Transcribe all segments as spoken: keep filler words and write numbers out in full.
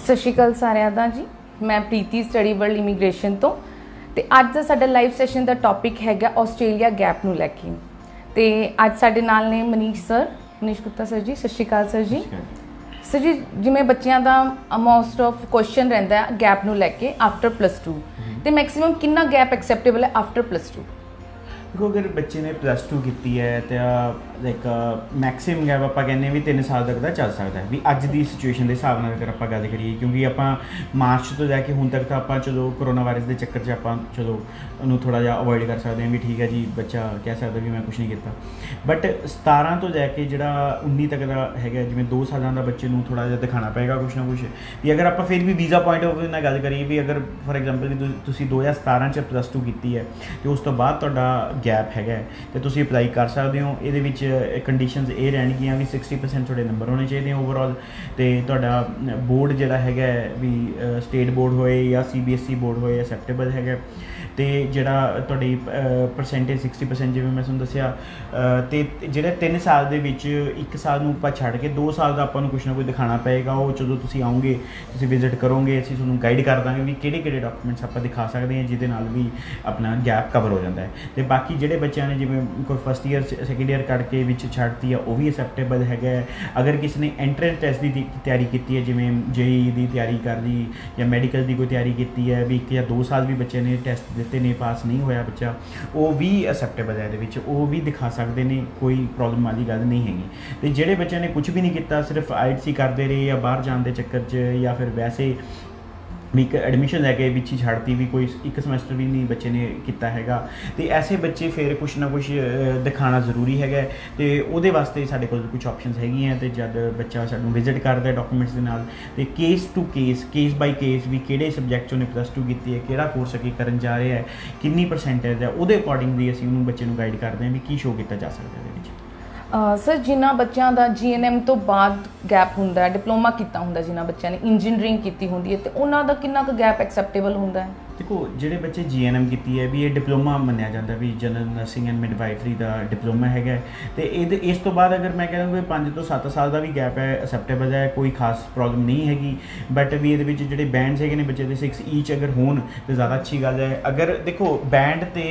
सत श्री अकाल सारिਆਂ ਦਾ जी, मैं प्रीति स्टडी वर्ल्ड इमीग्रेशन तो ਤੇ ਅੱਜ ਦਾ ਸਾਡਾ ਲਾਈਵ ਸੈਸ਼ਨ ਦਾ ਟੌਪਿਕ ਹੈਗਾ ਆਸਟ੍ਰੇਲੀਆ ਗੈਪ ਨੂੰ ਲੈ ਕੇ। ਤੇ ਅੱਜ ਸਾਡੇ ਨਾਲ ਨੇ ਮਨੀਸ਼ ਸਰ, ਮਨੀਸ਼ ਗੁਪਤਾ ਸਰ ਜੀ। ਸਤਿ ਸ਼੍ਰੀ ਅਕਾਲ ਸਰ ਜੀ। ਸਰ ਜੀ, ਜਿਵੇਂ ਬੱਚਿਆਂ ਦਾ ਮੋਸਟ ਆਫ ਕੁਐਸਚਨ ਰਹਿੰਦਾ ਗੈਪ ਨੂੰ ਲੈ ਕੇ ਆਫਟਰ ਪਲੱਸ ਟੂ, ਤੇ ਮੈਕਸਿਮਮ ਕਿੰਨਾ ਗੈਪ ਐਕਸੈਪਟੇਬਲ ਹੈ ਆਫਟਰ ਪਲੱਸ ਟੂ? देखो, अगर बच्चे ने प्लस टू की है तो लाइक मैक्सिमम गैप आप कहने भी तीन साल तक का चल सकता है भी अज की सिचुएशन के हिसाब से अगर आप गल करिए, क्योंकि आप मार्च तो लैके हुण तक तो आप चलो कोरोना वायरस के चक्कर च आप चलो उन्होंने थोड़ा जहा अवॉइड कर सकते हैं भी ठीक है जी, बच्चा कह सकता भी मैं कुछ नहीं किया। बट सतारह तो लैके जो उन्नी तक का है जिमें दो सालों का बच्चे को थोड़ा जहा दिखाना पेगा कुछ ना कुछ भी। अगर आप फिर भी वीज़ा पॉइंट ऑफ व्यू ना गल करिए भी अगर फॉर एग्जाम्पल भी तुसीं दो हज़ार सतारह च प्लस टू की है तो उस तो बाद तुहाडा गैप है तो तुसीं अप्लाई कर सकते हो। ये कंडीशनस ये रहनगियां भी सिक्सटी परसेंट थोड़े नंबर होने चाहिए ओवरऑल, तो तुहाडा बोर्ड जिहड़ा है भी स्टेट बोर्ड होए या C B S E board होए एक्सैप्टेबल है, तो जिहड़ा तुहाडी परसेंटेज सिक्सटी परसेंट जिवें मैं तुहानूं दस्सिया, तो जिहड़े तीन साल दे विच एक साल नूं आपां छड्ड के दो साल का आपां नूं कुछ ना कुछ दिखाना पेगा। वो जदों तुसीं आओगे, तुसीं विजिट करोगे, असीं तुहानूं गाइड कर दांगे भी किहड़े किहड़े डॉक्यूमेंट्स आपां दिखा सकदे हां जिहदे नाल भी अपना गैप कवर हो जाता है। तो बाकी जिहड़े बच्चों ने जिवें कोई first year second year cut के विच छड्डती है वो भी एक्सैप्टेबल है। अगर किसी ने एंट्रेंस टेस्ट की तैयारी की है, जिवें जे ई की तैयारी कर ली या मैडिकल की कोई तैयारी की है भी एक या दो साल भी बच्चे ने टेस्ट दिते ने पास नहीं होया बच्चा, वो भी एक्सैप्टेबल है। ये वो भी दिखा सकते हैं, कोई प्रॉब्लम वाली गल नहीं हैगी। तो जिहड़े बच्चे ने कुछ भी नहीं किया, सिर्फ आई टी सी करते रहे या बाहर जाने के चक्कर च या फिर वैसे भी एक एडमिशन लैके बिच ही छड्डती भी कोई एक समैसटर भी नहीं बच्चे ने किया हैगा, तो ऐसे बच्चे फिर कुछ ना कुछ दिखाना जरूरी है। तो वो वास्ते साढ़े कोल कुछ ऑप्शनस हैगियां, तो जब बच्चा सानूं विजिट करता है डॉक्यूमेंट्स के नाल, तो case to case case by case भी किहड़े सबजैक्ट उन्हें प्लस टू की है, किहड़ा कोर्स अगे करन जा रहा है, कितनी परसेंटेज है, वो अकॉर्डिंगली असीं उन्होंने बच्चे नूं गाइड करते हैं भी की शो किया जा सकता है। सर, जिन्होंने बच्चों का जी एन एम तो बाद गैप होंदा है, डिप्लोमा किया होंदा, जिन्होंने बच्चों ने इंजीनियरिंग की होंदी है, तो उन्हों का कितना कुछ गैप एक्सैप्टेबल होंदा है? देखो, जिहड़े बच्चे जी एन एम की है भी ये डिप्लोमा मन्निया जाता भी जनरल नर्सिंग एंड मिडवाइफरी का डिप्लोमा है। तो ये इस तो बाद अगर मैं कह दूँ पाँच तो सत्त साल का भी गैप है एक्सैप्टेबल है, कोई खास प्रॉब्लम नहीं हैगी। बट भी ये जोड़े बैंड्स है बच्चे के सिक्स ईच अगर होन तो ज़्यादा अच्छी गल है। अगर देखो बैंड तो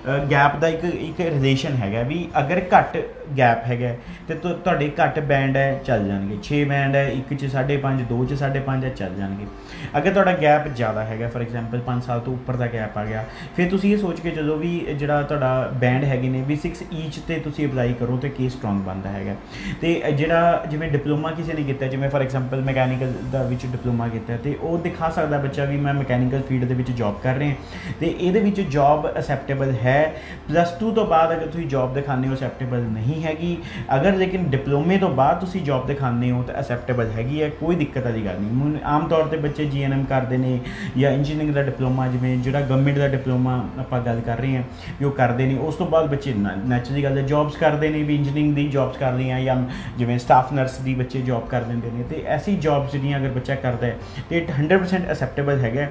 गैप का एक एक रिलेशन है भी, अगर घट गैप है तो तुहाडे घट बैंड है चल जाएंगे, छे बैंड है एक च साढ़े पाँच, दो च साढ़े पाँच है चल जाएंगे। अगर तुहाडा गैप ज़्यादा है फॉर एग्जाम्पल पाँच साल तो उपर का गैप आ गया, फिर तुसीं ये सोच के जो भी जिहड़ा तुहाडा बैंड हैगे ने भी सिक्स ईच ते तुसीं अप्लाई करो तो केस स्ट्रॉन्ग बनता है। तो जिहड़ा जिवें डिप्लोमा किसी ने किया, जिवें फॉर एग्जाम्पल मैकेनिकल दा विच डिप्लोमा किया, तो वो दिखा सकता बच्चा भी मैं मैकेनिकल फील्ड दे विच जॉब कर रहे हैं, तो ये विच जॉब एक्सैप्टेबल है। प्लस टू तो बाद अगर तुसीं जॉब दिखाने हो एक्सैप्टेबल नहीं हैगी, अगर लेकिन डिप्लोमे तो बाद तुसीं जॉब दिखाने हो तो एक्सैप्टेबल हैगी है, कोई दिक्कत वाली गल नहीं। आम तौर पर बच्चे जी एन एम करते हैं या इंजीनियरिंग का डिप्लोमा, जिवें जिहड़ा गवर्नमेंट का डिप्लोमा आपां गल कर रहे हैं भी वो करते हैं, उस तो बाद बच्चे नैचुरली गल जॉब्स करते हैं भी इंजीनियरिंग की जॉब्स कर रही हैं या जिवें स्टाफ नर्स की बच्चे जॉब कर लेंगे हैं। तो ऐसी जॉब्स जिहड़ियां अगर बच्चा करता है तो हंड्रेड परसेंट एक्सैप्टेबल है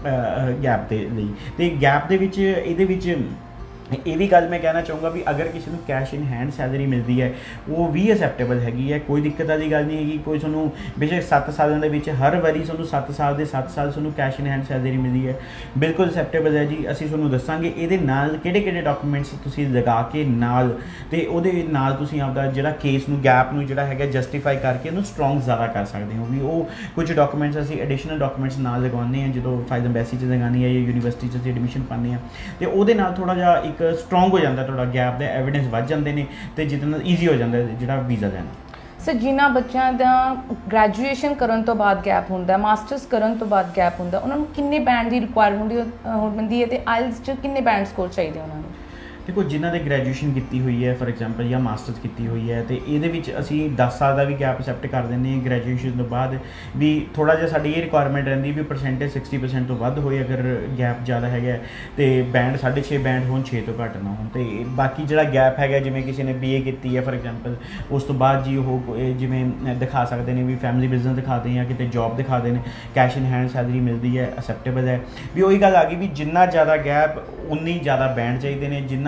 गैप के लिए। तो गैप दे विच इहदे विच ये भी गल मैं कहना चाहूँगा भी अगर किसी को कैश इन हैंड सैलरी मिलती है वो भी एक्सैप्टेबल हैगी है, कोई दिक्कत वाली गल नहीं हैगी। कोई सूँ बेशक सत्त सालों के हर वारी सूँ सत्त साल के सत्त साल सूँ कैश इन हैंड सैलरी मिलती है, बिल्कुल एक्सैप्टेबल है जी। असीं सूँ दसांगे ये किहड़े किहड़े डॉक्यूमेंट्स तुसीं लगा के नाल ते उहदे नाल तुसीं आपदा जिहड़ा केस नूं गैप नूं जिहड़ा हैगा जस्टिफाई करके उहनूं स्ट्रॉन्ग ज़्यादा कर सकते हो भी। वो कुछ डॉक्यूमेंट्स असीं एडिशनल डॉक्यूमेंट्स नाल लगाउने हैं जो फाइल एम्बैसी च लगानी है या यूनीवर्सिटी च एडमिशन पाने हैं, तो उहदे नाल थोड़ा जिहा एक स्ट्रॉन्ग हो जाता थोड़ा गैप दे एविडेंस वध जाते हैं, तो जिहदे नाल ईजी हो जाता है जिहड़ा वीज़ा देना। सर, जिन्होंने बच्चों का ग्रैजुएशन करने तो बाद गैप होंदा, मास्टर्स करने तो बाद गैप होंदा, उन्होंने कितने बैंड की रिक्वायरमेंट होंदी है, तो आइल्स च कितने बैंड स्कोर चाहिए उन्होंने? देखो, जिन्होंने ग्रैजुएशन की हुई है फॉर एग्जाम्पल या मास्टर्स की हुई है, तो ये असी दस साल का भी गैप एक्सैप्ट कर दें ग्रैजुएशन तो बाद भी। थोड़ा जिहा साडी ये रिक्वायरमेंट रहिंदी भी परसेंटेज सिक्सटी परसेंट तो वध होए, अगर गैप ज़्यादा है तो बैंड साढ़े छे बैंड हो छे तो घट ना हो। तो बाकी जो गैप है जिमें किसी ने बी ए की है फॉर एग्जाम्पल, उस तो बाद जी वो जिमें दिखा सकते हैं भी फैमिली बिजनेस दिखाते हैं या कितने जॉब दिखाते हैं, कैश इन हैंड सैलरी मिलती है, एक्सैप्टेबल है भी। वही गल आ गई भी जिन्ना ज़्यादा गैप उन्नी ज़्यादा बैंड चाहिए ने, जिन्ना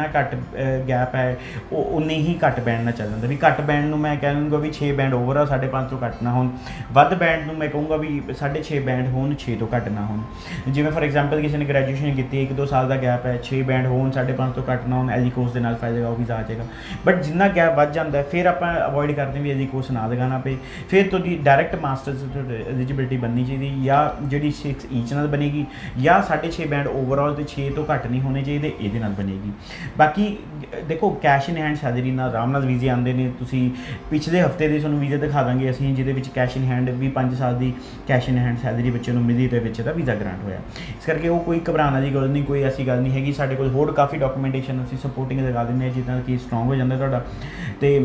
ਜਿੰਨਾ ਘੱਟ ਗੈਪ ਹੈ ਉਹ ਉਨੀ ਹੀ ਘੱਟ ਬੈਂਡ ਨਾਲ ਚੱਲ ਜਾਂਦਾ। ਵੀ ਘੱਟ ਬੈਂਡ ਨੂੰ ਮੈਂ ਕਹਾਂਗਾ ਵੀ ਛੇ ਬੈਂਡ ਓਵਰ ਆ, ਸਾਢੇ ਪੰਜ ਤੋਂ ਘੱਟ ਨਾ ਹੋਣ। ਵੱਧ ਬੈਂਡ ਨੂੰ ਮੈਂ ਕਹੂੰਗਾ ਵੀ ਸਾਢੇ ਛੇ ਬੈਂਡ ਹੋਣ, ਛੇ ਤੋਂ ਘੱਟ ਨਾ ਹੋਣ। ਜਿਵੇਂ ਫੋਰ ਐਗਜ਼ਾਮਪਲ ਕਿਸੇ ਨੇ ਗ੍ਰੈਜੂਏਸ਼ਨ ਕੀਤੀ, ਇੱਕ ਦੋ ਸਾਲ ਦਾ ਗੈਪ ਹੈ, ਛੇ ਬੈਂਡ ਹੋਣ, ਸਾਢੇ ਪੰਜ ਤੋਂ ਘੱਟ ਨਾ ਹੋਣ, ਐਜੀ ਕੋਰਸ ਦੇ ਨਾਲ ਫਾਇਦਾ ਉਹ ਵੀਜ਼ਾ ਆ ਜਾਏਗਾ। ਬਟ ਜਿੰਨਾ ਗੈਪ ਵੱਧ ਜਾਂਦਾ ਫਿਰ ਆਪਾਂ ਅਵੋਇਡ ਕਰਦੇ ਵੀ ਐਜੀ ਕੋਰਸ ਨਾ ਲਗਾਉਣਾ ਪਏ। ਫਿਰ ਤੁਹਾਡੀ ਡਾਇਰੈਕਟ ਮਾਸਟਰਸ ਐਲੀਜੀਬਿਲਿਟੀ ਬਣਨੀ ਚਾਹੀਦੀ, ਜਾਂ ਜਿਹੜੀ ਸਿਕਸ ਈਚ ਨਾਲ ਬਣੇਗੀ, ਜਾਂ ਸਾਢੇ ਛੇ ਬੈਂਡ ਓਵਰਆਲ ਤੇ ਛੇ ਤੋਂ ਘੱਟ ਨਹੀਂ ਹੋਣੇ ਚਾਹੀਦੇ, ਇਹਦੇ ਨਾਲ ਬਣੇਗੀ। ਬਾਕੀ ਦੇਖੋ ਕੈਸ਼ ਇਨ ਹੈਂਡ ਸੈਲਰੀ ਨਾਲ ਆਰਾਮ ਨਾਲ ਵੀਜ਼ੇ ਆਉਂਦੇ ਨੇ। ਤੁਸੀਂ ਪਿਛਲੇ ਹਫਤੇ ਦੇ ਤੁਹਾਨੂੰ ਵੀਜ਼ੇ ਦਿਖਾ ਦਾਂਗੇ ਅਸੀਂ, ਜਿਹਦੇ ਵਿੱਚ ਕੈਸ਼ ਇਨ ਹੈਂਡ ਵੀ ਪੰਜ ਸਾਲ ਦੀ ਕੈਸ਼ ਇਨ ਹੈਂਡ ਸੈਲਰੀ ਬੱਚੇ ਨੂੰ ਮਿਲੀ ਤੇ ਵਿੱਚ ਦਾ ਵੀਜ਼ਾ ਗ੍ਰਾਂਟ ਹੋਇਆ। ਇਸ ਕਰਕੇ ਉਹ ਕੋਈ ਘਬਰਾਉਣ ਵਾਲੀ ਗੱਲ ਨਹੀਂ, ਕੋਈ ਐਸੀ ਗੱਲ ਨਹੀਂ ਹੈਗੀ। ਸਾਡੇ ਕੋਲ ਹੋਰ ਕਾਫੀ ਡਾਕੂਮੈਂਟੇਸ਼ਨ ਅਸੀਂ ਸਪੋਰਟਿੰਗ ਲਗਾ ਦਿੰਦੇ ਹਾਂ, ਜਿਹਦੇ ਨਾਲ ਕਿ ਸਟਰੋਂਗ ਹੋ ਜਾਂਦਾ ਤੁਹਾਡਾ। ਤੇ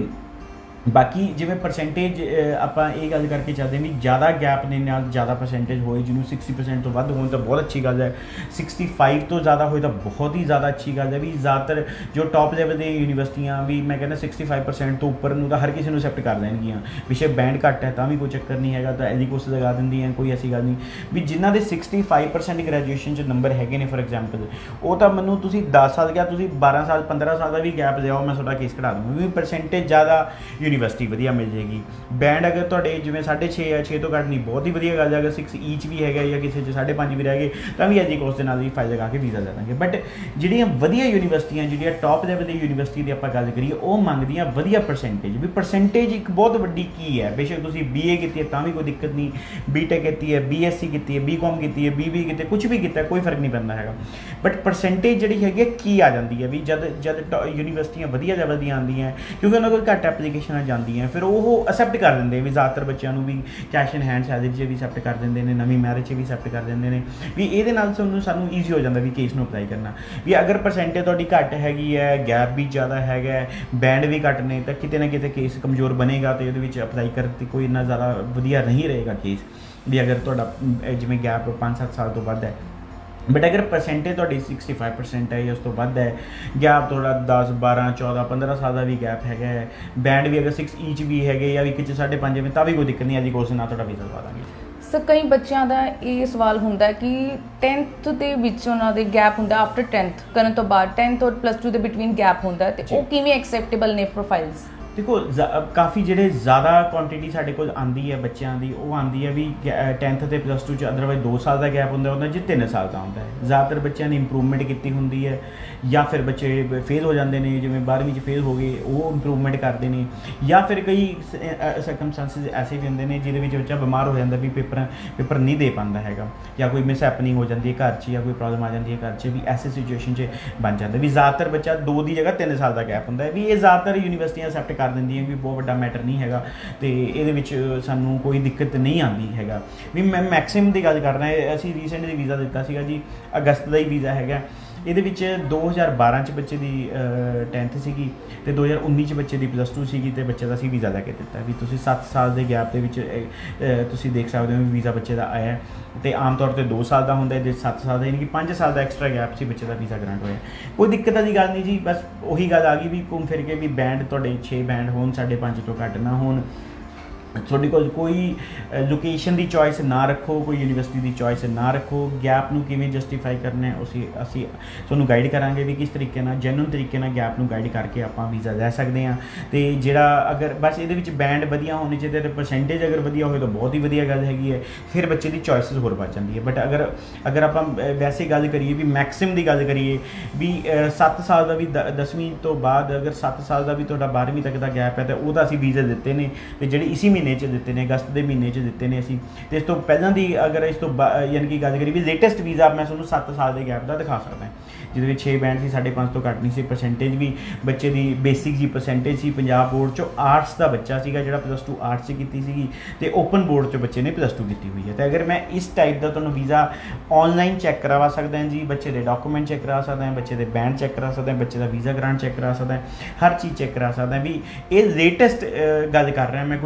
ਬਾਕੀ ਜਿਵੇਂ ਪਰਸੈਂਟੇਜ ਆਪਾਂ ਇਹ ਗੱਲ ਕਰਕੇ ਚੱਲਦੇ ਵੀ ਜ਼ਿਆਦਾ ਗੈਪ ਦੇ ਨਾਲ ਜ਼ਿਆਦਾ ਪਰਸੈਂਟੇਜ ਹੋਏ, ਜਿਹਨੂੰ ਸਿਕਸਟੀ ਪਰਸੈਂਟ ਤੋਂ ਵੱਧ ਹੋਣ ਤਾਂ ਬਹੁਤ ਅੱਛੀ ਗੱਲ ਹੈ। ਸਿਕਸਟੀ ਫਾਈਵ ਤੋਂ ਜ਼ਿਆਦਾ ਹੋਏ ਤਾਂ ਬਹੁਤ ਹੀ ਜ਼ਿਆਦਾ ਅੱਛੀ ਗੱਲ ਹੈ। ਵੀ ਜ਼ਿਆਦਾਤਰ ਜੋ ਟੌਪ ਲੈਵਲ ਦੇ ਯੂਨੀਵਰਸਿਟੀਆਂ ਵੀ ਮੈਂ ਕਹਿੰਦਾ ਸਿਕਸਟੀ ਫਾਈਵ ਪਰਸੈਂਟ ਤੋਂ ਉੱਪਰ ਨੂੰ ਤਾਂ ਹਰ ਕਿਸੇ ਨੂੰ ਅਸੈਪਟ ਕਰ ਲੈਣਗੀਆਂ। ਵਿਸ਼ੇ ਬੈਂਡ ਘੱਟ ਹੈ ਤਾਂ ਵੀ ਕੋਈ ਚੱਕਰ ਨਹੀਂ ਹੈਗਾ, ਤਾਂ ਐਜੀ ਕੋਰਸ ਲਗਾ ਦਿੰਦੀਆਂ, ਕੋਈ ਐਸੀ ਗੱਲ ਨਹੀਂ। ਵੀ ਜਿਨ੍ਹਾਂ ਦੇ ਸਿਕਸਟੀ ਫਾਈਵ ਪਰਸੈਂਟ ਗ੍ਰੈਜੂਏਸ਼ਨ 'ਚ ਨੰਬਰ ਹੈਗੇ ਨੇ ਫੋਰ ਐਗਜ਼ਾਮਪਲ, ਉਹ ਤਾਂ ਮੈਨੂੰ ਤੁਸੀਂ ਦਸ ਸਾਲ ਗਿਆ, ਤੁਸੀਂ ਬਾਰਾਂ ਸਾਲ ਪੰਦਰਾਂ ਸਾਲ ਦਾ ਵੀ ਗੈਪ ਲਿਆਓ, ਮੈਂ ਤੁਹਾਡਾ ਕੇਸ ਕਢਾ ਦੂੰਗਾ। ਵੀ ਪਰਸੈਂਟੇਜ ਜ਼ਿਆਦਾ ਯੂਨੀਵਰਸਿਟੀ ਵਧੀਆ ਮਿਲ ਜਾਏਗੀ। ਬੈਂਡ ਅਗਰ ਤੁਹਾਡੇ ਜਿਵੇਂ ਸਾਢੇ ਛੇ ਹੈ, ਛੇ ਤੋਂ ਘੱਟ ਨਹੀਂ, ਬਹੁਤ ਹੀ ਵਧੀਆ ਗੱਲ ਹੈ। ਅਗਰ ਸਿਕਸ ਈਚ ਵੀ ਹੈਗਾ ਜਾਂ ਕਿਸੇ 'ਚ ਸਾਢੇ ਪੰਜ ਵੀ ਰਹਿ ਗਏ ਤਾਂ ਵੀ ਐਜੀ ਕੋਰਸ ਦੇ ਨਾਲ ਵੀ ਫਾਇਦਾ ਲਗਾ ਕੇ ਵੀਜ਼ਾ ਦੇ ਦਾਂਗੇ। ਬਟ ਜਿਹੜੀਆਂ ਵਧੀਆ ਯੂਨੀਵਰਸਿਟੀਆਂ, ਜਿਹੜੀਆਂ ਟੌਪ ਲੈਵਲ ਦੀ ਯੂਨੀਵਰਸਿਟੀ ਦੀ ਆਪਾਂ ਗੱਲ ਕਰੀਏ, ਉਹ ਮੰਗਦੀਆਂ ਵਧੀਆ ਪਰਸੈਂਟੇਜ। ਵੀ ਪਰਸੈਂਟੇਜ ਇੱਕ ਬਹੁਤ ਵੱਡੀ ਕੀ ਹੈ। ਬੇਸ਼ੱਕ ਤੁਸੀਂ ਬੀ ਏ ਕੀਤੀ ਹੈ ਤਾਂ ਵੀ ਕੋਈ ਦਿੱਕਤ ਨਹੀਂ, ਬੀ ਟੈਕ ਕੀਤੀ ਹੈ, ਬੀ ਐਸ ਸੀ ਕੀਤੀ ਹੈ, ਬੀ ਕੌਮ ਕੀਤੀ ਹੈ, ਬੀ ਬੀ ਕੀਤੀ, ਕੁਛ ਵੀ ਕੀਤਾ, ਕੋਈ ਫਰਕ ਨਹੀਂ ਪੈਂਦਾ ਹੈਗਾ। ਬਟ ਪਰਸੈਂਟੇਜ ਜਿਹੜੀ ਹੈਗੀ ਕੀ ਆ ਜਾਂਦੀ ਹੈ, ਵੀ ਜਦ ਜਦ ਯੂਨੀਵਰਸਿਟੀਆਂ ਵਧੀਆ ਲੈਵਲ ਦੀਆਂ ਆਉਂਦੀਆਂ, ਕਿਉਂਕਿ ਉਹਨਾਂ ਕੋਲ ਘੱਟ ਐਪਲੀਕੇਸ਼ਨਾਂ ਜਾਂਦੀਆਂ, ਫਿਰ ਉਹ ਅਸੈਪਟ ਕਰ ਦਿੰਦੇ ਵੀ ਜ਼ਿਆਦਾਤਰ ਬੱਚਿਆਂ ਨੂੰ ਵੀ ਕੈਸ਼ ਇਨ ਹੈਂਡ ਸੈਲਰੀ 'ਚ ਵੀ ਅਸੈਪਟ ਕਰ ਦਿੰਦੇ ਨੇ, ਨਵੀਂ ਮੈਰਿਜ 'ਚ ਵੀ ਅਸੈਪਟ ਕਰ ਦਿੰਦੇ ਨੇ। ਵੀ ਇਹਦੇ ਨਾਲ ਸਾਨੂੰ ਸਾਨੂੰ ਈਜ਼ੀ ਹੋ ਜਾਂਦਾ ਵੀ ਕੇਸ ਨੂੰ ਅਪਲਾਈ ਕਰਨਾ। ਵੀ ਅਗਰ ਪਰਸੈਂਟੇਜ ਤੁਹਾਡੀ ਘੱਟ ਹੈਗੀ ਹੈ, ਗੈਪ ਵੀ ਜ਼ਿਆਦਾ ਹੈਗਾ, ਬੈਂਡ ਵੀ ਘੱਟ ਨੇ, ਤਾਂ ਕਿਤੇ ਨਾ ਕਿਤੇ ਕੇਸ ਕਮਜ਼ੋਰ ਬਣੇਗਾ ਅਤੇ ਉਹਦੇ ਵਿੱਚ ਅਪਲਾਈ ਕਰਨ 'ਤੇ ਕੋਈ ਇੰਨਾ ਜ਼ਿਆਦਾ ਵਧੀਆ ਨਹੀਂ ਰਹੇਗਾ ਕੇਸ। ਵੀ ਅਗਰ ਤੁਹਾਡਾ ਜਿਵੇਂ ਗੈਪ ਪੰਜ ਸੱਤ ਸਾਲ ਤੋਂ ਵੱਧ ਹੈ। ਬਟ ਅਗਰ ਪਰਸੈਂਟੇਜ ਤੁਹਾਡੀ ਸਿਕਸਟੀ ਫਾਈਵ ਪਰਸੈਂਟ ਹੈ ਜਾਂ ਉਸ ਤੋਂ ਵੱਧ ਹੈ, ਗੈਪ ਤੁਹਾਡਾ ਦਸ ਬਾਰਾਂ ਚੌਦਾਂ ਪੰਦਰਾਂ ਸਾਲ ਦਾ ਵੀ ਗੈਪ ਹੈਗਾ ਹੈ, ਬੈਂਡ ਵੀ ਅਗਰ ਸਿਕਸ ਈਚ ਵੀ ਹੈਗੇ ਜਾਂ ਇੱਕ 'ਚ ਸਾਢੇ ਪੰਜ ਤਾਂ ਵੀ ਕੋਈ ਦਿੱਕਤ ਨਹੀਂ, ਐਜੀ ਕੋਰਸ ਨਾਲ ਤੁਹਾਡਾ ਵੀਜ਼ਾ ਲਵਾ ਦਾਂਗੇ। ਸਰ ਕਈ ਬੱਚਿਆਂ ਦਾ ਇਹ ਸਵਾਲ ਹੁੰਦਾ ਕਿ ਟੈਂਥ ਦੇ ਵਿੱਚ ਉਹਨਾਂ ਦੇ ਗੈਪ ਹੁੰਦਾ, ਆਫਟਰ ਟੈਂਥ ਕਰਨ ਤੋਂ ਬਾਅਦ ਟੈਂਥ ਔਰ ਪਲੱਸ ਟੂ ਦੇ ਬਿਟਵੀਨ ਗੈਪ ਹੁੰਦਾ, ਤੇ ਉਹ ਕਿਵੇਂ ਐਕਸੈਪਟੇਬਲ ਨੇ ਪ੍ਰੋਫਾਈਲਸ? ਦੇਖੋ ਕਾਫੀ ਜਿਹੜੇ ਜ਼ਿਆਦਾ ਕੁਆਂਟਿਟੀ ਸਾਡੇ ਕੋਲ ਆਉਂਦੀ ਹੈ ਬੱਚਿਆਂ ਦੀ, ਉਹ ਆਉਂਦੀ ਹੈ ਵੀ ਟੈਂਥ ਅਤੇ ਪਲੱਸ ਟੂ 'ਚ ਅਦਰਵਾਈਜ਼ ਦੋ ਸਾਲ ਦਾ ਗੈਪ ਹੁੰਦਾ, ਉਹਨਾਂ 'ਚ ਤਿੰਨ ਸਾਲ ਦਾ ਹੁੰਦਾ ਹੈ। ਜ਼ਿਆਦਾਤਰ ਬੱਚਿਆਂ ਨੇ ਇੰਪਰੂਵਮੈਂਟ ਕੀਤੀ ਹੁੰਦੀ ਹੈ, ਜਾਂ ਫਿਰ ਬੱਚੇ ਫੇਲ ਹੋ ਜਾਂਦੇ ਨੇ, ਜਿਵੇਂ ਬਾਰ੍ਹਵੀਂ 'ਚ ਫੇਲ ਹੋ ਗਏ ਉਹ ਇੰਪਰੂਵਮੈਂਟ ਕਰਦੇ ਨੇ, ਜਾਂ ਫਿਰ ਕਈ ਸਰਕਮਸਟੈਂਸਿਸ ਐਸੇ ਵੀ ਹੁੰਦੇ ਨੇ ਜਿਹਦੇ ਵਿੱਚ ਬੱਚਾ ਬਿਮਾਰ ਹੋ ਜਾਂਦਾ ਵੀ ਪੇਪਰ ਪੇਪਰ ਨਹੀਂ ਦੇ ਪਾਉਂਦਾ ਹੈਗਾ, ਜਾਂ ਕੋਈ ਮਿਸ ਹੈਪਨਿੰਗ ਹੋ ਜਾਂਦੀ ਹੈ ਘਰ 'ਚ, ਜਾਂ ਕੋਈ ਪ੍ਰੋਬਲਮ ਆ ਜਾਂਦੀ ਹੈ ਘਰ 'ਚ, ਵੀ ਐਸੇ ਸਿਚੁਏਸ਼ਨ 'ਚ ਬਣ ਜਾਂਦਾ ਵੀ ਜ਼ਿਆਦਾਤਰ ਬੱਚਾ ਦੋ ਦੀ ਜਗ੍ਹਾ ਤਿੰਨ ਸਾਲ ਦਾ ਗੈਪ ਹੁੰਦਾ ਹੈ। ਵੀ ਇਹ ਜ਼ਿਆਦਾਤਰ ਯੂਨੀਵਰਸਿਟੀਆਂ ਅਸੈਪਟ ਕਰ ਦਿੰਦੀਆਂ ਵੀ ਬਹੁਤ ਵੱਡਾ ਮੈਟਰ ਨਹੀਂ ਹੈਗਾ, ਅਤੇ ਇਹਦੇ ਵਿੱਚ ਸਾਨੂੰ ਕੋਈ ਦਿੱਕਤ ਨਹੀਂ ਆਉਂਦੀ ਹੈਗਾ। ਵੀ ਮੈਂ ਮੈਕਸਿਮਮ ਦੀ ਗੱਲ ਕਰ ਰਿਹਾ, ਅਸੀਂ ਰੀਸੈਂਟਲੀ ਵੀਜ਼ਾ ਦਿੱਤਾ ਸੀਗਾ ਜੀ, ਅਗਸਤ ਦਾ ਹੀ ਵੀਜ਼ਾ ਹੈਗਾ। ਇਹਦੇ ਵਿੱਚ ਦੋ ਹਜ਼ਾਰ ਬਾਰਾਂ 'ਚ ਬੱਚੇ ਦੀ ਟੈਂਥ ਸੀਗੀ, ਅਤੇ ਦੋ ਹਜ਼ਾਰ ਉੱਨੀ 'ਚ ਬੱਚੇ ਦੀ ਪਲੱਸ ਟੂ ਸੀਗੀ, ਅਤੇ ਬੱਚੇ ਦਾ ਅਸੀਂ ਵੀਜ਼ਾ ਲੈ ਕੇ ਦਿੱਤਾ। ਵੀ ਤੁਸੀਂ ਸੱਤ ਸਾਲ ਦੇ ਗੈਪ ਦੇ ਵਿੱਚ ਤੁਸੀਂ ਦੇਖ ਸਕਦੇ ਹੋ ਵੀ ਵੀਜ਼ਾ ਬੱਚੇ ਦਾ ਆਇਆ, ਅਤੇ ਆਮ ਤੌਰ 'ਤੇ ਦੋ ਸਾਲ ਦਾ ਹੁੰਦਾ, ਇਹਦੇ ਸੱਤ ਸਾਲ ਦਾ, ਯਾਨੀ ਕਿ ਪੰਜ ਸਾਲ ਦਾ ਐਕਸਟਰਾ ਗੈਪ ਸੀ, ਬੱਚੇ ਦਾ ਵੀਜ਼ਾ ਗ੍ਰਾਂਟ ਹੋਇਆ। ਕੋਈ ਦਿੱਕਤ ਵਾਲੀ ਗੱਲ ਨਹੀਂ ਜੀ, ਬਸ ਉਹੀ ਗੱਲ ਆ ਗਈ ਵੀ ਘੁੰਮ ਫਿਰ ਕੇ ਵੀ ਬੈਂਡ ਤੁਹਾਡੇ ਛੇ ਬੈਂਡ ਹੋਣ, ਸਾਢੇ ਪੰਜ ਤੋਂ ਘੱਟ ਨਾ ਹੋਣ। ਤੁਹਾਡੇ ਕੋਲ ਕੋਈ ਲੋਕੇਸ਼ਨ ਦੀ ਚੋਇਸ ਨਾ ਰੱਖੋ, ਕੋਈ ਯੂਨੀਵਰਸਿਟੀ ਦੀ ਚੋਇਸ ਨਾ ਰੱਖੋ। ਗੈਪ ਨੂੰ ਕਿਵੇਂ ਜਸਟੀਫਾਈ ਕਰਨਾ ਹੈ ਅਸੀਂ ਅਸੀਂ ਤੁਹਾਨੂੰ ਗਾਈਡ ਕਰਾਂਗੇ ਵੀ ਕਿਸ ਤਰੀਕੇ ਨਾਲ ਜੈਨੂਅਨ ਤਰੀਕੇ ਨਾਲ ਗੈਪ ਨੂੰ ਗਾਈਡ ਕਰਕੇ ਆਪਾਂ ਵੀਜ਼ਾ ਲੈ ਸਕਦੇ ਹਾਂ। ਅਤੇ ਜਿਹੜਾ ਅਗਰ ਬਸ ਇਹਦੇ ਵਿੱਚ ਬੈਂਡ ਵਧੀਆ ਹੋਣੇ ਚਾਹੀਦੇ ਅਤੇ ਪਰਸੈਂਟੇਜ ਅਗਰ ਵਧੀਆ ਹੋਵੇ ਤਾਂ ਬਹੁਤ ਹੀ ਵਧੀਆ ਗੱਲ ਹੈਗੀ ਹੈ, ਫਿਰ ਬੱਚੇ ਦੀ ਚੋਇਸਿਸ ਹੋਰ ਵੱਧ ਜਾਂਦੀ ਹੈ। ਬਟ ਅਗਰ ਅਗਰ ਆਪਾਂ ਵੈਸੇ ਗੱਲ ਕਰੀਏ ਵੀ ਮੈਕਸਿਮਮ ਦੀ ਗੱਲ ਕਰੀਏ ਵੀ ਸੱਤ ਸਾਲ ਦਾ ਵੀ ਦ ਦਸਵੀਂ ਤੋਂ ਬਾਅਦ ਅਗਰ ਸੱਤ ਸਾਲ ਦਾ ਵੀ ਤੁਹਾਡਾ ਬਾਰ੍ਹਵੀਂ ਤੱਕ ਦਾ ਗੈਪ ਹੈ ਤਾਂ ਉਹਦਾ ਅਸੀਂ ਵੀਜ਼ਾ ਦਿੱਤੇ ਨੇ, ਅਤੇ ਜਿਹੜੇ ਇਸੀ ਮਹੀਨੇ 'ਚ ਦਿੱਤੇ ਨੇ, ਅਗਸਤ ਦੇ ਮਹੀਨੇ 'ਚ ਦਿੱਤੇ ਨੇ ਅਸੀਂ। ਅਤੇ ਇਸ ਤੋਂ ਪਹਿਲਾਂ ਦੀ ਅਗਰ ਇਸ ਤੋਂ ਬਾ ਯਾਨੀ ਕਿ ਗੱਲ ਕਰੀਏ ਵੀ ਲੇਟੈਸਟ ਵੀਜ਼ਾ ਮੈਂ ਤੁਹਾਨੂੰ ਸੱਤ ਸਾਲ ਦੇ ਗੈਪ ਦਾ ਦਿਖਾ ਸਕਦਾ, ਜਿਹਦੇ ਵਿੱਚ ਛੇ ਬੈਂਡ ਸੀ, ਸਾਢੇ ਪੰਜ ਤੋਂ ਘੱਟ ਨਹੀਂ ਸੀ। ਪਰਸੈਂਟੇਜ ਵੀ ਬੱਚੇ ਦੀ ਬੇਸਿਕ ਜੀ ਪਰਸੈਂਟੇਜ ਸੀ। ਪੰਜਾਬ ਬੋਰਡ 'ਚੋਂ ਆਰਟਸ ਦਾ ਬੱਚਾ ਸੀਗਾ ਜਿਹੜਾ ਪਲੱਸ ਟੂ ਆਰਟਸ 'ਚ ਕੀਤੀ ਸੀਗੀ, ਅਤੇ ਓਪਨ ਬੋਰਡ 'ਚ ਬੱਚੇ ਨੇ ਪਲੱਸ ਟੂ ਕੀਤੀ ਹੋਈ ਹੈ। ਅਤੇ ਅਗਰ ਮੈਂ ਇਸ ਟਾਈਪ ਦਾ ਤੁਹਾਨੂੰ ਵੀਜ਼ਾ ਔਨਲਾਈਨ ਚੈੱਕ ਕਰਵਾ ਸਕਦਾ ਜੀ, ਬੱਚੇ ਦੇ ਡਾਕੂਮੈਂਟ ਚੈੱਕ ਕਰਾ ਸਕਦਾ, ਬੱਚੇ ਦੇ ਬੈਂਡ ਚੈੱਕ ਕਰਾ ਸਕਦਾ, ਬੱਚੇ ਦਾ ਵੀਜ਼ਾ ਗ੍ਰਾਂਟ ਚੈੱਕ ਕਰਾ ਸਕਦਾ, ਹਰ ਚੀਜ਼ ਚੈੱਕ ਕਰਾ ਸਕਦਾ। ਵੀ ਇਹ ਲੇਟੈਸਟ ਗੱਲ ਕਰ ਰਿਹਾ, ਮੈਂ ਕੋਈ ਪੁਰਾਣੀ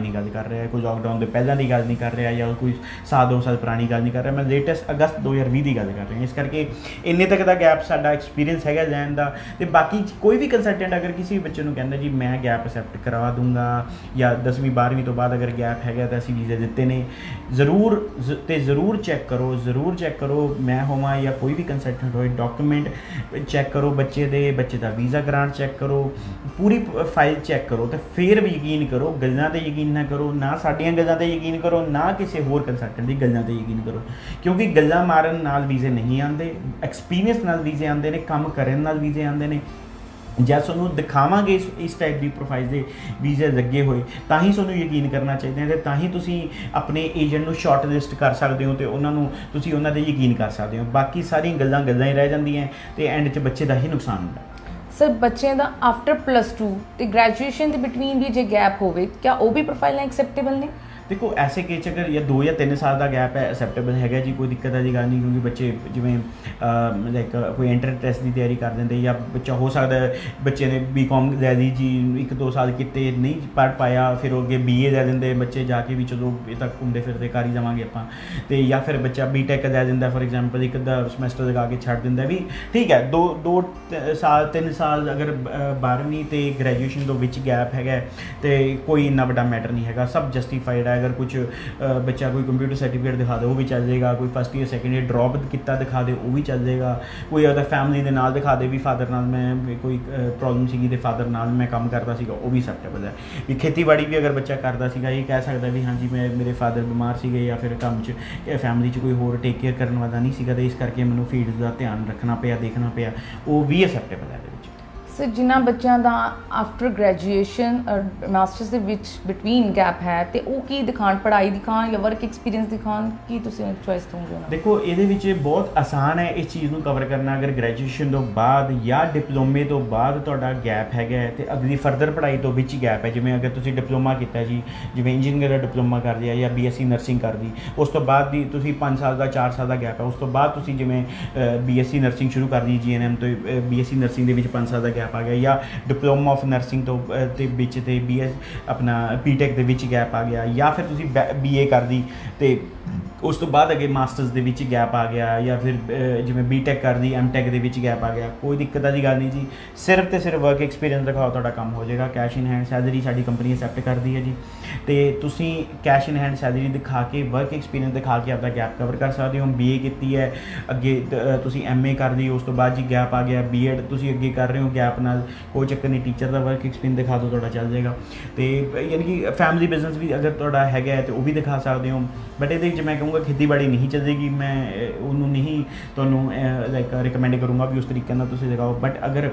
नहीं गल कर रहा, कोई लॉकडाउन के पहलों की गल नहीं कर रहा, या कोई साल दो साल पुरानी गल नहीं कर रहा, मैं लेटेस्ट अगस्त दो हज़ार भी की गल कर रहा। इस करके इन्ने तक का गैप साडा एक्सपीरियंस है लैन का। तो बाकी कोई भी कंसलटेंट अगर किसी बच्चे को कहता जी मैं गैप एक्सैप्ट करवा दूंगा, या दसवीं बारहवीं तो बाद अगर गैप है तो असीं वीज़े दिते ने, जरूर तो जरूर चैक करो, जरूर चैक करो, मैं होवां या कोई भी कंसलटेंट होए, डॉक्यूमेंट चैक करो बच्चे दे, बच्चे का वीज़ा ग्रांट चैक करो, पूरी फाइल चैक करो, तो फिर भी यकीन करो। गल्लां ते यकीन ना करो, ना साडियां गल्लां ते यकीन करो, ना किसी होर कंसलटेंट दी गल्लां ते यकीन करो, क्योंकि गल्लां मारन नाल वीज़े नहीं आते, एक्सपीरियंस नाल वीज़े आते हैं, काम करन नाल वीज़े आते हैं। जब सूँ दिखावे इस इस टाइप की प्रोफाइल के वीज़े लगे हुए तो ही सूँ यकीन करना चाहिए, तो ही तुसी अपने एजेंट को शॉर्ट लिस्ट कर सकते हो, तो उन्होंने तुसी उन्हों पर यकीन कर सकते हो। बाकी सारी गल्लां गल्लां ही रह जांदियां तो एंड च बच्चे का ही नुकसान होंदा। सर बच्चों का आफ्टर प्लस टू तो ग्रैजुएशन के बिटवीन भी जो गैप हो, क्या वो भी प्रोफाइल एक्सैप्टेबल ने? देखो ऐसे केस अगर या दो या तीन साल का गैप है एक्सैप्टेबल है जी, कोई दिक्कत की गल नहीं, क्योंकि बच्चे जिमें लाइक कोई एंट्रेंस टेस्ट की तैयारी कर देंगे, या बच्चा हो सकता है बच्चे ने बी कॉम लै ली जी, एक दो साल किते नहीं पढ़ पाया, फिर अगे बी ए लै देंगे बच्चे जाके भी, चलो ये तक घूमते फिरते कर ही जावांगे आपां, तो या फिर बच्चा बी टेक लै देंदा फॉर एग्जाम्पल, एक अद्धा समैसटर लगा के छड्ड दिंदा भी, ठीक है। दो दो साल तीन साल अगर बारहवीं तो ग्रैजुएशन तो विच गैप है तो कोई इन्ना बड़ा मैटर नहीं है, सब जस्टिफाइड है। अगर कुछ बच्चा कोई कंप्यूटर सर्टिफिकेट दिखा दे वो भी चल जाएगा, कोई first year second year drop किया दिखा दे वो भी चल जाएगा, कोई अगर फैमिली के नाल दिखा दे भी फादर नाल मैं कोई प्रॉब्लम सी तो फादर नाल मैं काम करता सीगा वो भी एक्सेप्टेबल है। भी खेतीबाड़ी भी अगर बच्चा करता सीगा ये कह सकता भी हाँ जी मैं मेरे फादर बीमार सीगे, या फिर काम च फैमिली च कोई होर टेक केयर करने वाला नहीं सीगा, तो इस करके मैंने फील्ड का ध्यान रखना पिया, देखना पिया, वो भी एक्सेप्टेबल है। सर जिन्होंने बच्चों का आफ्टर ग्रैजुएशन और मास्टर्स के विच बिटवीन गैप है तो वो की दिखान, पढ़ाई दिखान या वर्क एक्सपीरियंस दिखान, की तुसीं चॉइस दोगे? देखो ये बहुत आसान है इस चीज़ को कवर करना। अगर ग्रैजुएशन तो बाद या डिप्लोमे तो बाद तुहाडा गैप है तो अगली फर्दर पढ़ाई तो विच गैप है, जिवें अगर तुसीं डिप्लोमा किया जी, जिवें इंजीनियर का डिप्लोमा कर लिया या बी एस सी नर्सिंग कर दी, उस तो बाद दी तुसीं पाँच साल का चार साल का गैप है, उस तो बाद तुसीं जिवें बी एस सी नर्सिंग शुरू कर दी जी एन एम तो बी एस सी नर्सिंग के पाँच साल का गैप आ गया, या डिप्लोमा ऑफ नर्सिंग तो ते बिच ते बी एस अपना पी टेक के विच गैप आ गया, या फिर तुसी बी ए कर दी तो उस तो बाद अगे मास्टर्स के विच गैप आ गया, या फिर जिवें बी टेक कर दी एम टेक के विच गैप आ गया, कोई दिक्कत की गल नहीं जी। सिर्फ तो सिर्फ वर्क एक्सपीरियंस दिखाओ तुहाडा काम हो जाएगा। कैश इन हैंड सैलरी साडी कंपनी एक्सैप्ट करती है जी, तो तुसी कैश इन हैंड सैलरी दिखा के वर्क एक्सपीरियंस दिखा के अपना गैप कवर कर सकते हो। बी ए की है अगे तुसी एम ए कर दी, उस तो बाद जी गैप आ गया, बी एड तुसी अगे कर रहे हो गैप नाल, कोई चक्कर नहीं, टीचर का वर्क एक्सपीरियंस दिखा दो तुहाडा चल जाएगा। तो यानी कि फैमिली बिजनेस भी अगर तुहाडा है तो वह भी दिखा सकते हो, बट ये मैं कहूँगा खेतीबाड़ी नहीं चलेगी, मैं उन्होंने नहीं तुहानू लाइक रिकमेंड करूँगा भी उस तरीके नाल तुसीं दिखाओ। बट अगर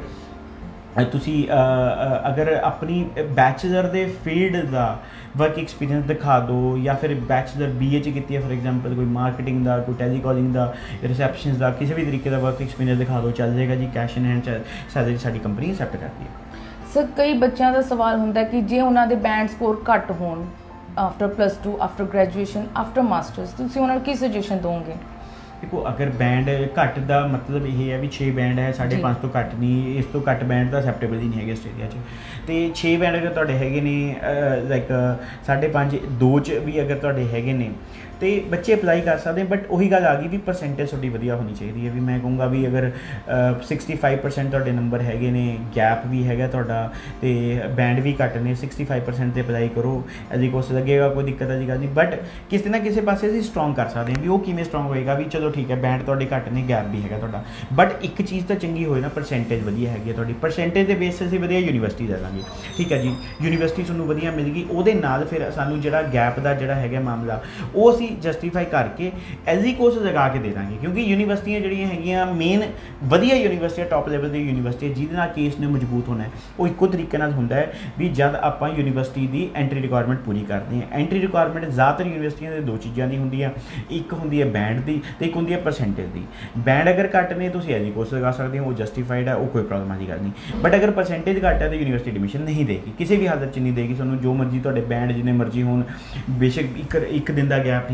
तुसी अगर अपनी बैचलर दे फील्ड का वर्क एक्सपीरियंस दिखा दो, या फिर बैचलर बी ए च की है फॉर एग्जाम्पल कोई मार्केटिंग का, कोई टैलीकॉलिंग का, रिसैप्शन का, किसी भी तरीके का वर्क एक्सपीरियंस दिखा दो, चल जाएगा जी। कैश इन हैंड सैलरी साडी कंपनी एक्सैप्ट करती है। सर कई बच्चों का सवाल होता है कि जे उन्होंने बैंड स्कोर घट हो after plus two, after graduation, after masters, तुसीं उन्होंने की सजेशन दोगे? देखो अगर बैंड घट का मतलब ये है भी छे बैंड है, साढ़े पाँच तो घट नहीं, इस तो घट बैंड तो एक्सैप्टेबल ही नहीं है आस्ट्रेलिया तो छे बैंड अगर तुहाडे हैगे ने लाइक साढ़े पाँच दो च भी अगर तुहाडे हैगे ने तो बच्चे अपलाई कर सकते हैं। बट वही गल आ गई भी परसेंटेज थोड़ी वधिया होनी चाहिए है, भी मैं कहूँगा भी अगर सिक्सटी फाइव परसेंट तुहाडे नंबर हैगे ने, गैप भी हैगा तुहाडा ते बैंड भी घट ने, सिक्सटी फाइव परसेंट ते अपलाई करो, एजी कोर्स लगेगा, कोई दिक्कत की गल नहीं। बट किसी ना किसी पासे असीं स्ट्रोंग कर सकते हैं भी वो किवें स्ट्रोंग होएगा भी चलो ठीक है बैंड तुहाडे घट ने, गैप भी हैगा तुहाडा, बट एक चीज़ तो चंगी होए ना परसेंटेज वधिया हैगी है तुहाडी, परसेंटेज के बेस असीं वधिया यूनीवर्सिटी दे दांगे, ठीक है जी। यूनीवर्सिटी तुहानूं वधिया मिल गई, उहदे नाल फिर सानूं जिहड़ा गैप दा जिहड़ा हैगा मामला वो असीं जस्टिफाई करके एजी कोर्स लगा के दे देंगे, क्योंकि यूनीवर्सिटियां जिहड़ियां हैगियां मेन वधिया यूनीवर्सिटी टॉप लैवल दी यूनीवर्सिटी जिहदे नाल केस ने मजबूत होना है वो इक्को तरीके नाल हुंदा है भी जद आपां यूनीवर्सिटी दी एंट्री रिक्वायरमेंट पूरी करते हैं। एंट्री रिक्वायरमेंट ज़्यादातर यूनीवर्सिटियां दे दो चीज़ां दी हुंदी है, एक हुंदी है बैंड दी ते एक हुंदी है परसेंटेज दी। बैंड अगर घट ने तुसीं एजी कोर्स लगा सकते हो, वो जस्टिफाइड है, वो कोई प्रॉब्लम की गल नहीं। बट अगर परसेंटेज घट है तो यूनीवर्सिटी एडमिशन नहीं देगी, किसी भी हालत च नहीं देगी, तुहानूं जो मर्जी तुहाडे बैंड जिन्ने मर्जी होण, बेशक एक एक दिन का गैप नहीं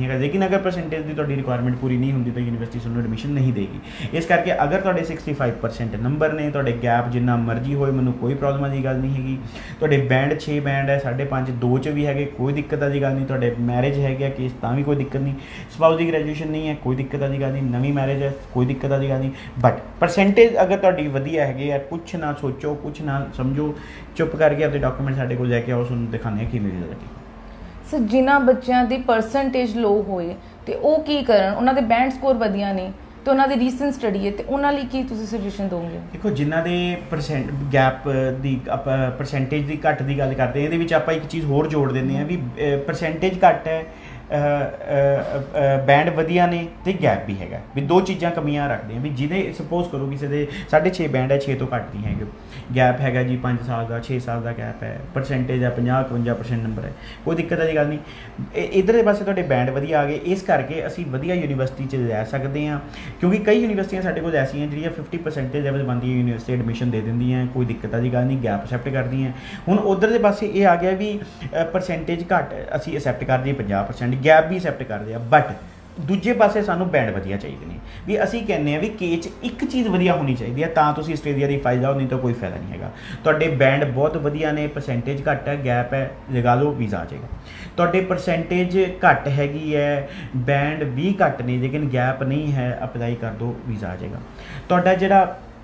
है। लेकिन अगर परसेंटेज की तुहाडी रिक्वायरमेंट पूरी नहीं होंगी तो यूनिवर्सिटी तुहानूं एडमिशन नहीं देगी। इस करके अगर तुहाडे सिक्सटी फाइव परसेंट नंबर ने, तुहाडे गैप जिन्ना मर्जी होए, मैनूं कोई प्रॉब्लम की गल नहीं हैगी। तुहाडे बैंड छे बैंड है, साढ़े पाँच दो च भी है, कोई दिक्कत वाली गल नहीं। तुहाडे मैरिज है केस तां भी कोई दिक्कत नहीं, स्पाउस की ग्रैजुएशन नहीं है, कोई दिक्कत वाली गल नहीं, नवीं मैरिज है, कोई दिक्कत वाली गल नहीं। बट परसेंटेज अगर तुहाडी वधिया है, कुछ ना सोचो, कुछ ना समझो, चुप करके अपने डॉक्यूमेंट साडे कोल लैके आओ, तुहानूं दिखाने किवें वीज़ा लगे। सर जिन्हां बच्चों की परसेंटेज लो होए तो वो की करन, उन्हां दे बैंड स्कोर वधिया नहीं तो उन्हां दी रीसेंट स्टडी है तो उन्हां लई की तुसीं सजेशन दोगे? देखो जिन्हां दे परसेंट गैप दी आपां परसेंटेज दी घट दी गल करते हैं, इहदे विच आपां एक चीज़ होर जोड़ दिंदे हैं भी परसेंटेज घट है, बैंड वधिया ने तो गैप भी हैगा, भी दो चीज़ां कमियां रखते हैं। भी जिन्हें सपोज करो किसी दे साढ़े छे बैंड है, छे तो घट नहीं है, गैप हैगा जी पाँच साल का, छे साल का गैप है, परसेंटेज है पचास इकवंजा परसेंट नंबर है, कोई दिक्कत वाली गल नहीं। इधर पासे तुहाडे बैंड वधिया आ गए, इस करके असीं वधिया यूनीवर्सिटी च लै सकते हैं, क्योंकि कई यूनीवर्सिटियां साडे कोल ऐसियां जिहड़ियां फिफ्टी परसेंटेज लैवल बनदी यूनीवर्सिटी एडमिशन दे दिंदियां, कोई दिक्कत वाली गल नहीं, गैप एक्सैप्ट करदियां। हुण उधर दे पासे ये आ गया भी परसेंटेज घट असीं एक्सैप्ट करदे पचास परसेंट, गैप भी एक्सैप्ट करते हैं, बट दूजे पासे सानू बैंड वधिया चाहिए ने। भी असीं कहने भी के च एक चीज़ वधिया होनी चाहिए है, तां तुसीं आस्ट्रेलिया दी फाइल जाओ, नहीं तो कोई फायदा नहीं हैगा। तुहाडे बैंड बहुत वधिया ने, परसेंटेज घट है, गैप है, लगा लो वीज़ा आ जाएगा। तुहाडे परसेंटेज घट हैगी है, बैंड भी घट ने, लेकिन गैप नहीं है, अप्लाई कर दो, वीज़ा आ जाएगा। तुहाडा जिहड़ा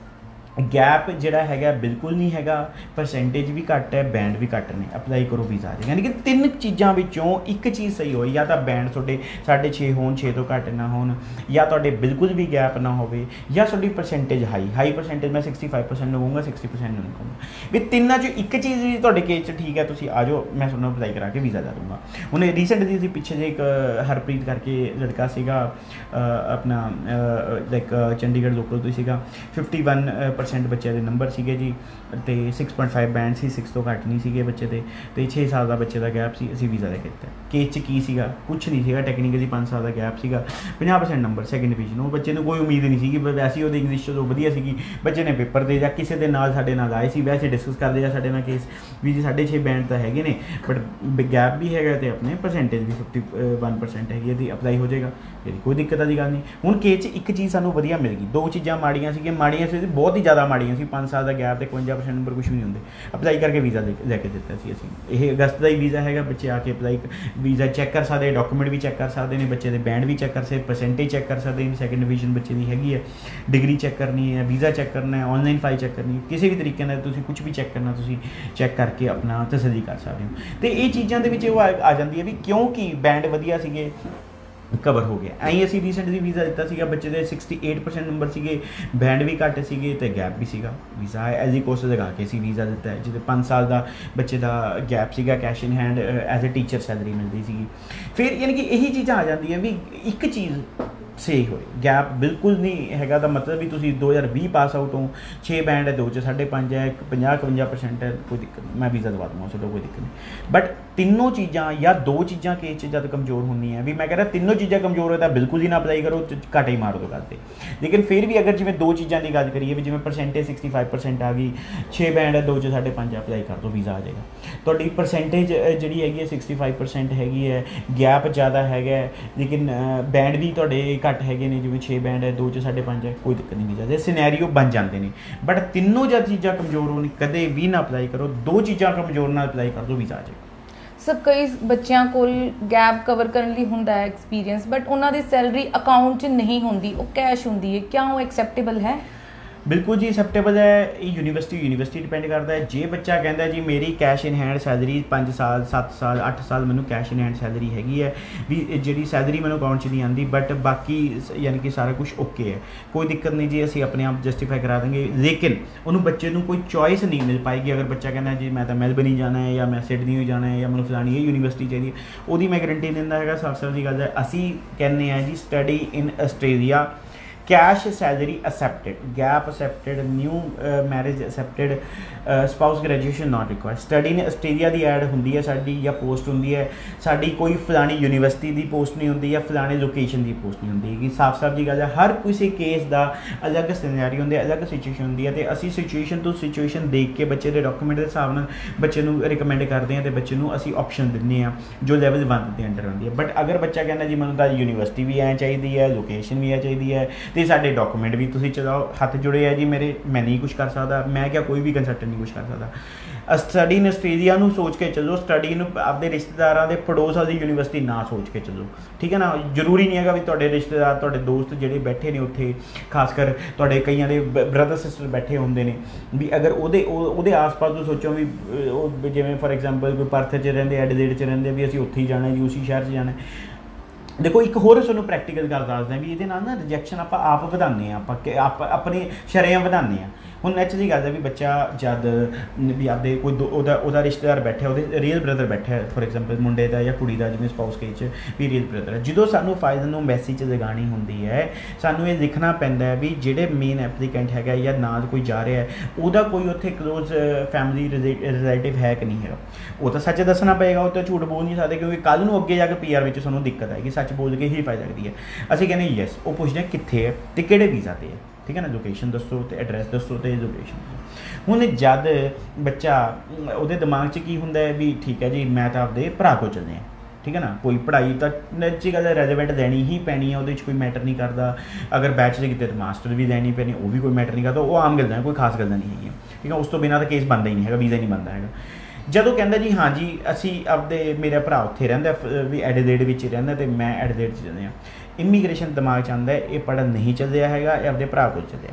गैप जिहड़ा हैगा बिल्कुल नहीं हैगा, परसेंटेज भी घट है, बैंड भी घट ने, अप्लाई करो, वीज़ा आ जाएगा। यानी कि तीन चीज़ों विचों एक चीज़ सही हो, या तो बैंड तुहाडे साढ़े छे होण, छे तो घट ना होण, या तुहाडे बिल्कुल भी गैप ना होवे, या तुहाडी परसेंटेज हाई हाई परसेंटेज मैं सिक्सटी फाइव परसेंट लूँगा, सिक्सटी परसेंट नहीं लूँगा। भी तिन्नां चों एक चीज़ भी तुहाडे केस च ठीक है, तुसीं आ जाओ, मैं तुहानूं अप्लाई करा के वीज़ा दे दूँगा। हुण रीसेंटली असीं पिछे जे एक हरप्रीत करके लड़का सीगा अपना लाइक चंडीगढ़ लोकल तो सीगा, फिफ्टी वन परसेंट बच्चे के नंबर सीगे जी, तो सिक्स पॉइंट फाइव बैंड सी, सिक्स तो घट नहीं सीगे बच्चे के, तो छे साल का बच्चे का गैप सी, असीं वीज़ा दे दिता। केस च की सीगा, कुछ नहीं सीगा, टैक्नीकली पाँच साल का गैप सीगा, पचास परसेंट नंबर सैकेंड डिवीजन, वो बच्चे को कोई उम्मीद नहीं सी, वैसे ही इंग्लिश जो वधिया सी, बच्चे ने पेपर दे जा किसी के नाल साडे नाल आए सी, वैसे डिस्कस करते जा साडे नाल केस भी जी साढ़े छे बैंड तो हैगे ने, बट गैप भी हैगा, तो अपने परसेंटेज भी फिफ्टी वन परसेंट हैगी, अप्लाई हो जाएगा, कोई दिक्कत वाली गल नहीं। हुण केस च एक चीज़ सानूं वधिया मिल गई, दो चीज़ां माड़ियां सी, माड़ियां सी बहुत ही ज़्यादा माड़ियां सी, पाँच साल का गैप तो इकवंजा परसेंट नंबर कुछ भी नहीं होंगे, अप्लाई करके वीज़ा लैके दिता सी असीं। यह अगस्त का ही वीज़ा है, बच्चे आके अप्लाई वीज़ा चैक कर सकते, डॉक्यूमेंट भी चैक कर सकते हैं, बच्चे के बैंड भी चैक कर सकते, परसेंटेज चैक कर सकते हैं, सैकेंड डिवीजन बच्चे की हैगी है, डिग्री चैक करनी है, वीज़ा चैक करना है, ऑनलाइन फाइल चैक करनी है, किसी भी तरीके नाल तुसीं कुछ भी चैक करना, तुसीं चैक करके अपना तसल्ली कर सकते हो। तो ये चीज़ों के विच आ जाती है भी क्योंकि बैंड वधिया सीगे, कवर हो गया। ऐं असीं रीसेंटली वीज़ा दिता सीगा, बच्चे दे सिक्सटी एट परसेंट नंबर सीगे, बैंड भी घट सीगे, तो गैप भी सीगा, वीज़ा एज ए कोर्स लगा के असीं वीज़ा दिता है, जिहदे पाँच साल का बच्चे का गैप सीगा, cash in hand as a teacher salary मिलती सी। फिर यानी कि यही चीज़ां आ जाती है भी एक चीज़ सही होए, गैप बिल्कुल नहीं हैगा, तो मतलब भी तुसीं दो हज़ार भी पास आउट हो, छे बैंड है, दो च साढ़े पाँच है, पचास इकवंजा परसेंट है, कोई दिक्कत नहीं, मैं वीज़ा दवा दूँगा, चलो कोई दिक्कत नहीं। बट तीनों चीज़ां या दो चीज़ां केस च जब कमज़ोर होनी है, भी मैं कह रहा तीनों चीज़ां कमज़ोर हो तो बिल्कुल ही ना अप्लाई करो, घाटा ही मार दो गल ते। लेकिन फिर भी अगर जिवें दो चीज़ों की गल करिए, भी जिवें परसेंटेज सिक्सटी फाइव परसेंट आ गई, छे बैंड है, दो च साढ़े पाँच अप्लाई कर दो, वीज़ा आ जाएगा। तुहाडी परसेंटेज जिहड़ी हैगी है सिक्सटी फाइव परसेंट हैगी है, गैप ज़्यादा हैगा, लेकिन बैंड भी तुहाडे घट हैगे ने, जिवें छे बैंड है, दो च साढ़े पाँच है, कोई दिक्कत नहीं, वीज़ा दे सिनैरियो बन जाते हैं। बट तीनों जब चीज़ां कमज़ोर होने कदे भी ना अप्लाई करो, दो चीज़ां कमज़ोर ना अप्लाई कर दो, वीज़ा आ जाएगा। सर कई बच्चों को गैप कवर करने लिए होंदा है एक्सपीरियंस, बट उन्होंने सैलरी अकाउंट च नहीं होंदी, वो कैश होंदी है, क्या वो एक्सैप्टेबल है? बिल्कुल जी एक्सैप्टेबल है, यूनीवर्सिटी यूनीवर्सिटी डिपेंड करता है। जे बच्चा कहता जी मेरी कैश इन हैंड सैलरी पाँच साल सत्त साल अठ साल मैंने कैश इन हैंड सैलरी हैगी है, भी जी सैलरी मैंने अकाउंट च नहीं आती, बट बाकी यानी कि सारा कुछ ओके है, कोई दिक्कत नहीं जी, असं अपने आप जस्टिफाई करा देंगे। लेकिन उन्होंने बच्चे को कोई चॉइस नहीं मिल पाएगी। अगर बच्चा कहना जी मैं तो मेलबर्न ही जाना है, या मैं सिडनी ही जाना है, या मैं फलानी यूनीवर्सिटी चाहिए, वो मैं गारंटी दिंदा है। साफ साफ की गल है, असी कहने हैं जी study in Australia cash salary accepted, gap accepted, new marriage accepted, spouse graduation not required. Study ने आस्ट्रेलिया की ऐड होंगी है साड़ी या पोस्ट होंगी है साड़ी, कोई फलानी यूनिवर्सिटी की पोस्ट नहीं होंगी या फलाने लोकेशन की पोस्ट नहीं होंगी कि साफ साफ जी गल है। हर किसी केस का अलग सिनेरियो होंगे, अलग सिचुएशन होंगी है, तो असी सिचुएशन तो सिचुएशन देख के बच्चे के डॉक्यूमेंट के हिसाब से बच्चे को रिकमेंड करते हैं, तो बच्चे को असी ऑप्शन दिंदे हैं जो लैवल वन के अंडर आती है। बट अगर बच्चा कहना जी मैं यूनिवर्सिटी भी ऐ चाहिए है, लोकेशन भी ऐ चाहिए है, तो साढ़े डॉक्यूमेंट भी तुसीं चलाओ हथ जुड़े है जी मेरे, मैं नहीं कुछ कर सकता, मैं क्या कोई भी कंसल्टेंट नहीं कुछ कर सकता। स्टडी ने आस्ट्रेलिया नूं सोच के चलो, स्टडी नूं आपदे रिश्तेदारां दे पड़ोस वाली यूनिवर्सिटी ना सोच के चलो, ठीक है ना। जरूरी नहीं है भी तुहाडे रिश्तेदार तुहाडे दोस्त जिहड़े बैठे ने उत्थे, खासकर तुहाडे कईयां दे ब्रदर सिस्टर बैठे होंदे ने भी, अगर उहदे उहदे आस पास तो सोचो भी जिवें फॉर एग्जाम्पल कोई परथ च रहिंदे, एडिलेड च रहिंदे भी असीं उत्थे ही जाना जी, उसी शहर च जाना। देखो एक होर तुहानूं प्रैक्टिकल गल दसदा भी इहदे नाल ना रिजैक्शन आपां आप वधाउने आ, आपां आप अपनी शरेआम वधाउने आ। हुण नैचुरली गल है भी बच्चा जद भी आपदे कोई ओहदा रिश्तेदार बैठा, ओहदे रियल ब्रदर बैठा है फॉर एग्जाम्पल मुंडे दा या कुड़ी दा, जिवें स्पाउस केस च भी रियल ब्रदर है, जो सानूं फाइल नूं मैसेज लगानी होंदी है सानूं ये लिखना पैंदा है भी जिहड़े मेन एप्लीकेंट हैगा या नाल कोई जा रहा है उहदा कोई उत्थे क्लोज फैमिली रिलेटिव है कि नहीं है। वो तो सच दसना पेगा, वो तो झूठ बोल नहीं सकते क्योंकि कल नूं अगे जाके पी आर में सानूं दिक्कत आएगी, सच बोल के ही फाइल लगती है। असीं कहने यस, वो पुछदे कित्थे है ते किहड़े वीज़ा ते है, ठीक है ना, लोकेशन दसो तो एड्रैस दसो तो लोकेशन। हुण जद बच्चा उहदे दिमाग च की हुंदा है भी ठीक है जी मैं तो आपदे भरा को चलने हैं, ठीक है ना, कोई पढ़ाई तो नैचुरली गल रेलीवेंट देनी ही पैनी है, वो कोई मैटर नहीं करता। अगर बैचलर किते तो मास्टर भी देनी पैनी, वो भी कोई मैटर नहीं करता, वो आम गल्लां कोई खास गल्लां नहीं है, ठीक है। उस तो बिना तो केस बनता ही नहीं है, वीज़ा ही नहीं बनता है। ਜਦੋਂ ਕਹਿੰਦਾ ਜੀ हाँ जी ਅਸੀਂ ਆਪਦੇ ਮੇਰਾ ਭਰਾ ਉੱਥੇ ਰਹਿੰਦਾ ਵੀ ਐਡੀਲੇਡ ਵਿੱਚ ਹੀ ਰਹਿੰਦਾ ਤੇ ਮੈਂ ਐਡੀਲੇਡ 'ਚ ਜਾਂਦੇ ਹਾਂ, ਇਮੀਗ੍ਰੇਸ਼ਨ ਦਿਮਾਗ 'ਚ ਆਉਂਦਾ ਇਹ ਪੜ੍ਹਨ ਨਹੀਂ ਚੱਲਿਆ ਹੈਗਾ, ਇਹ ਆਪਦੇ ਭਰਾ ਕੋਲ ਚੱਲਿਆ।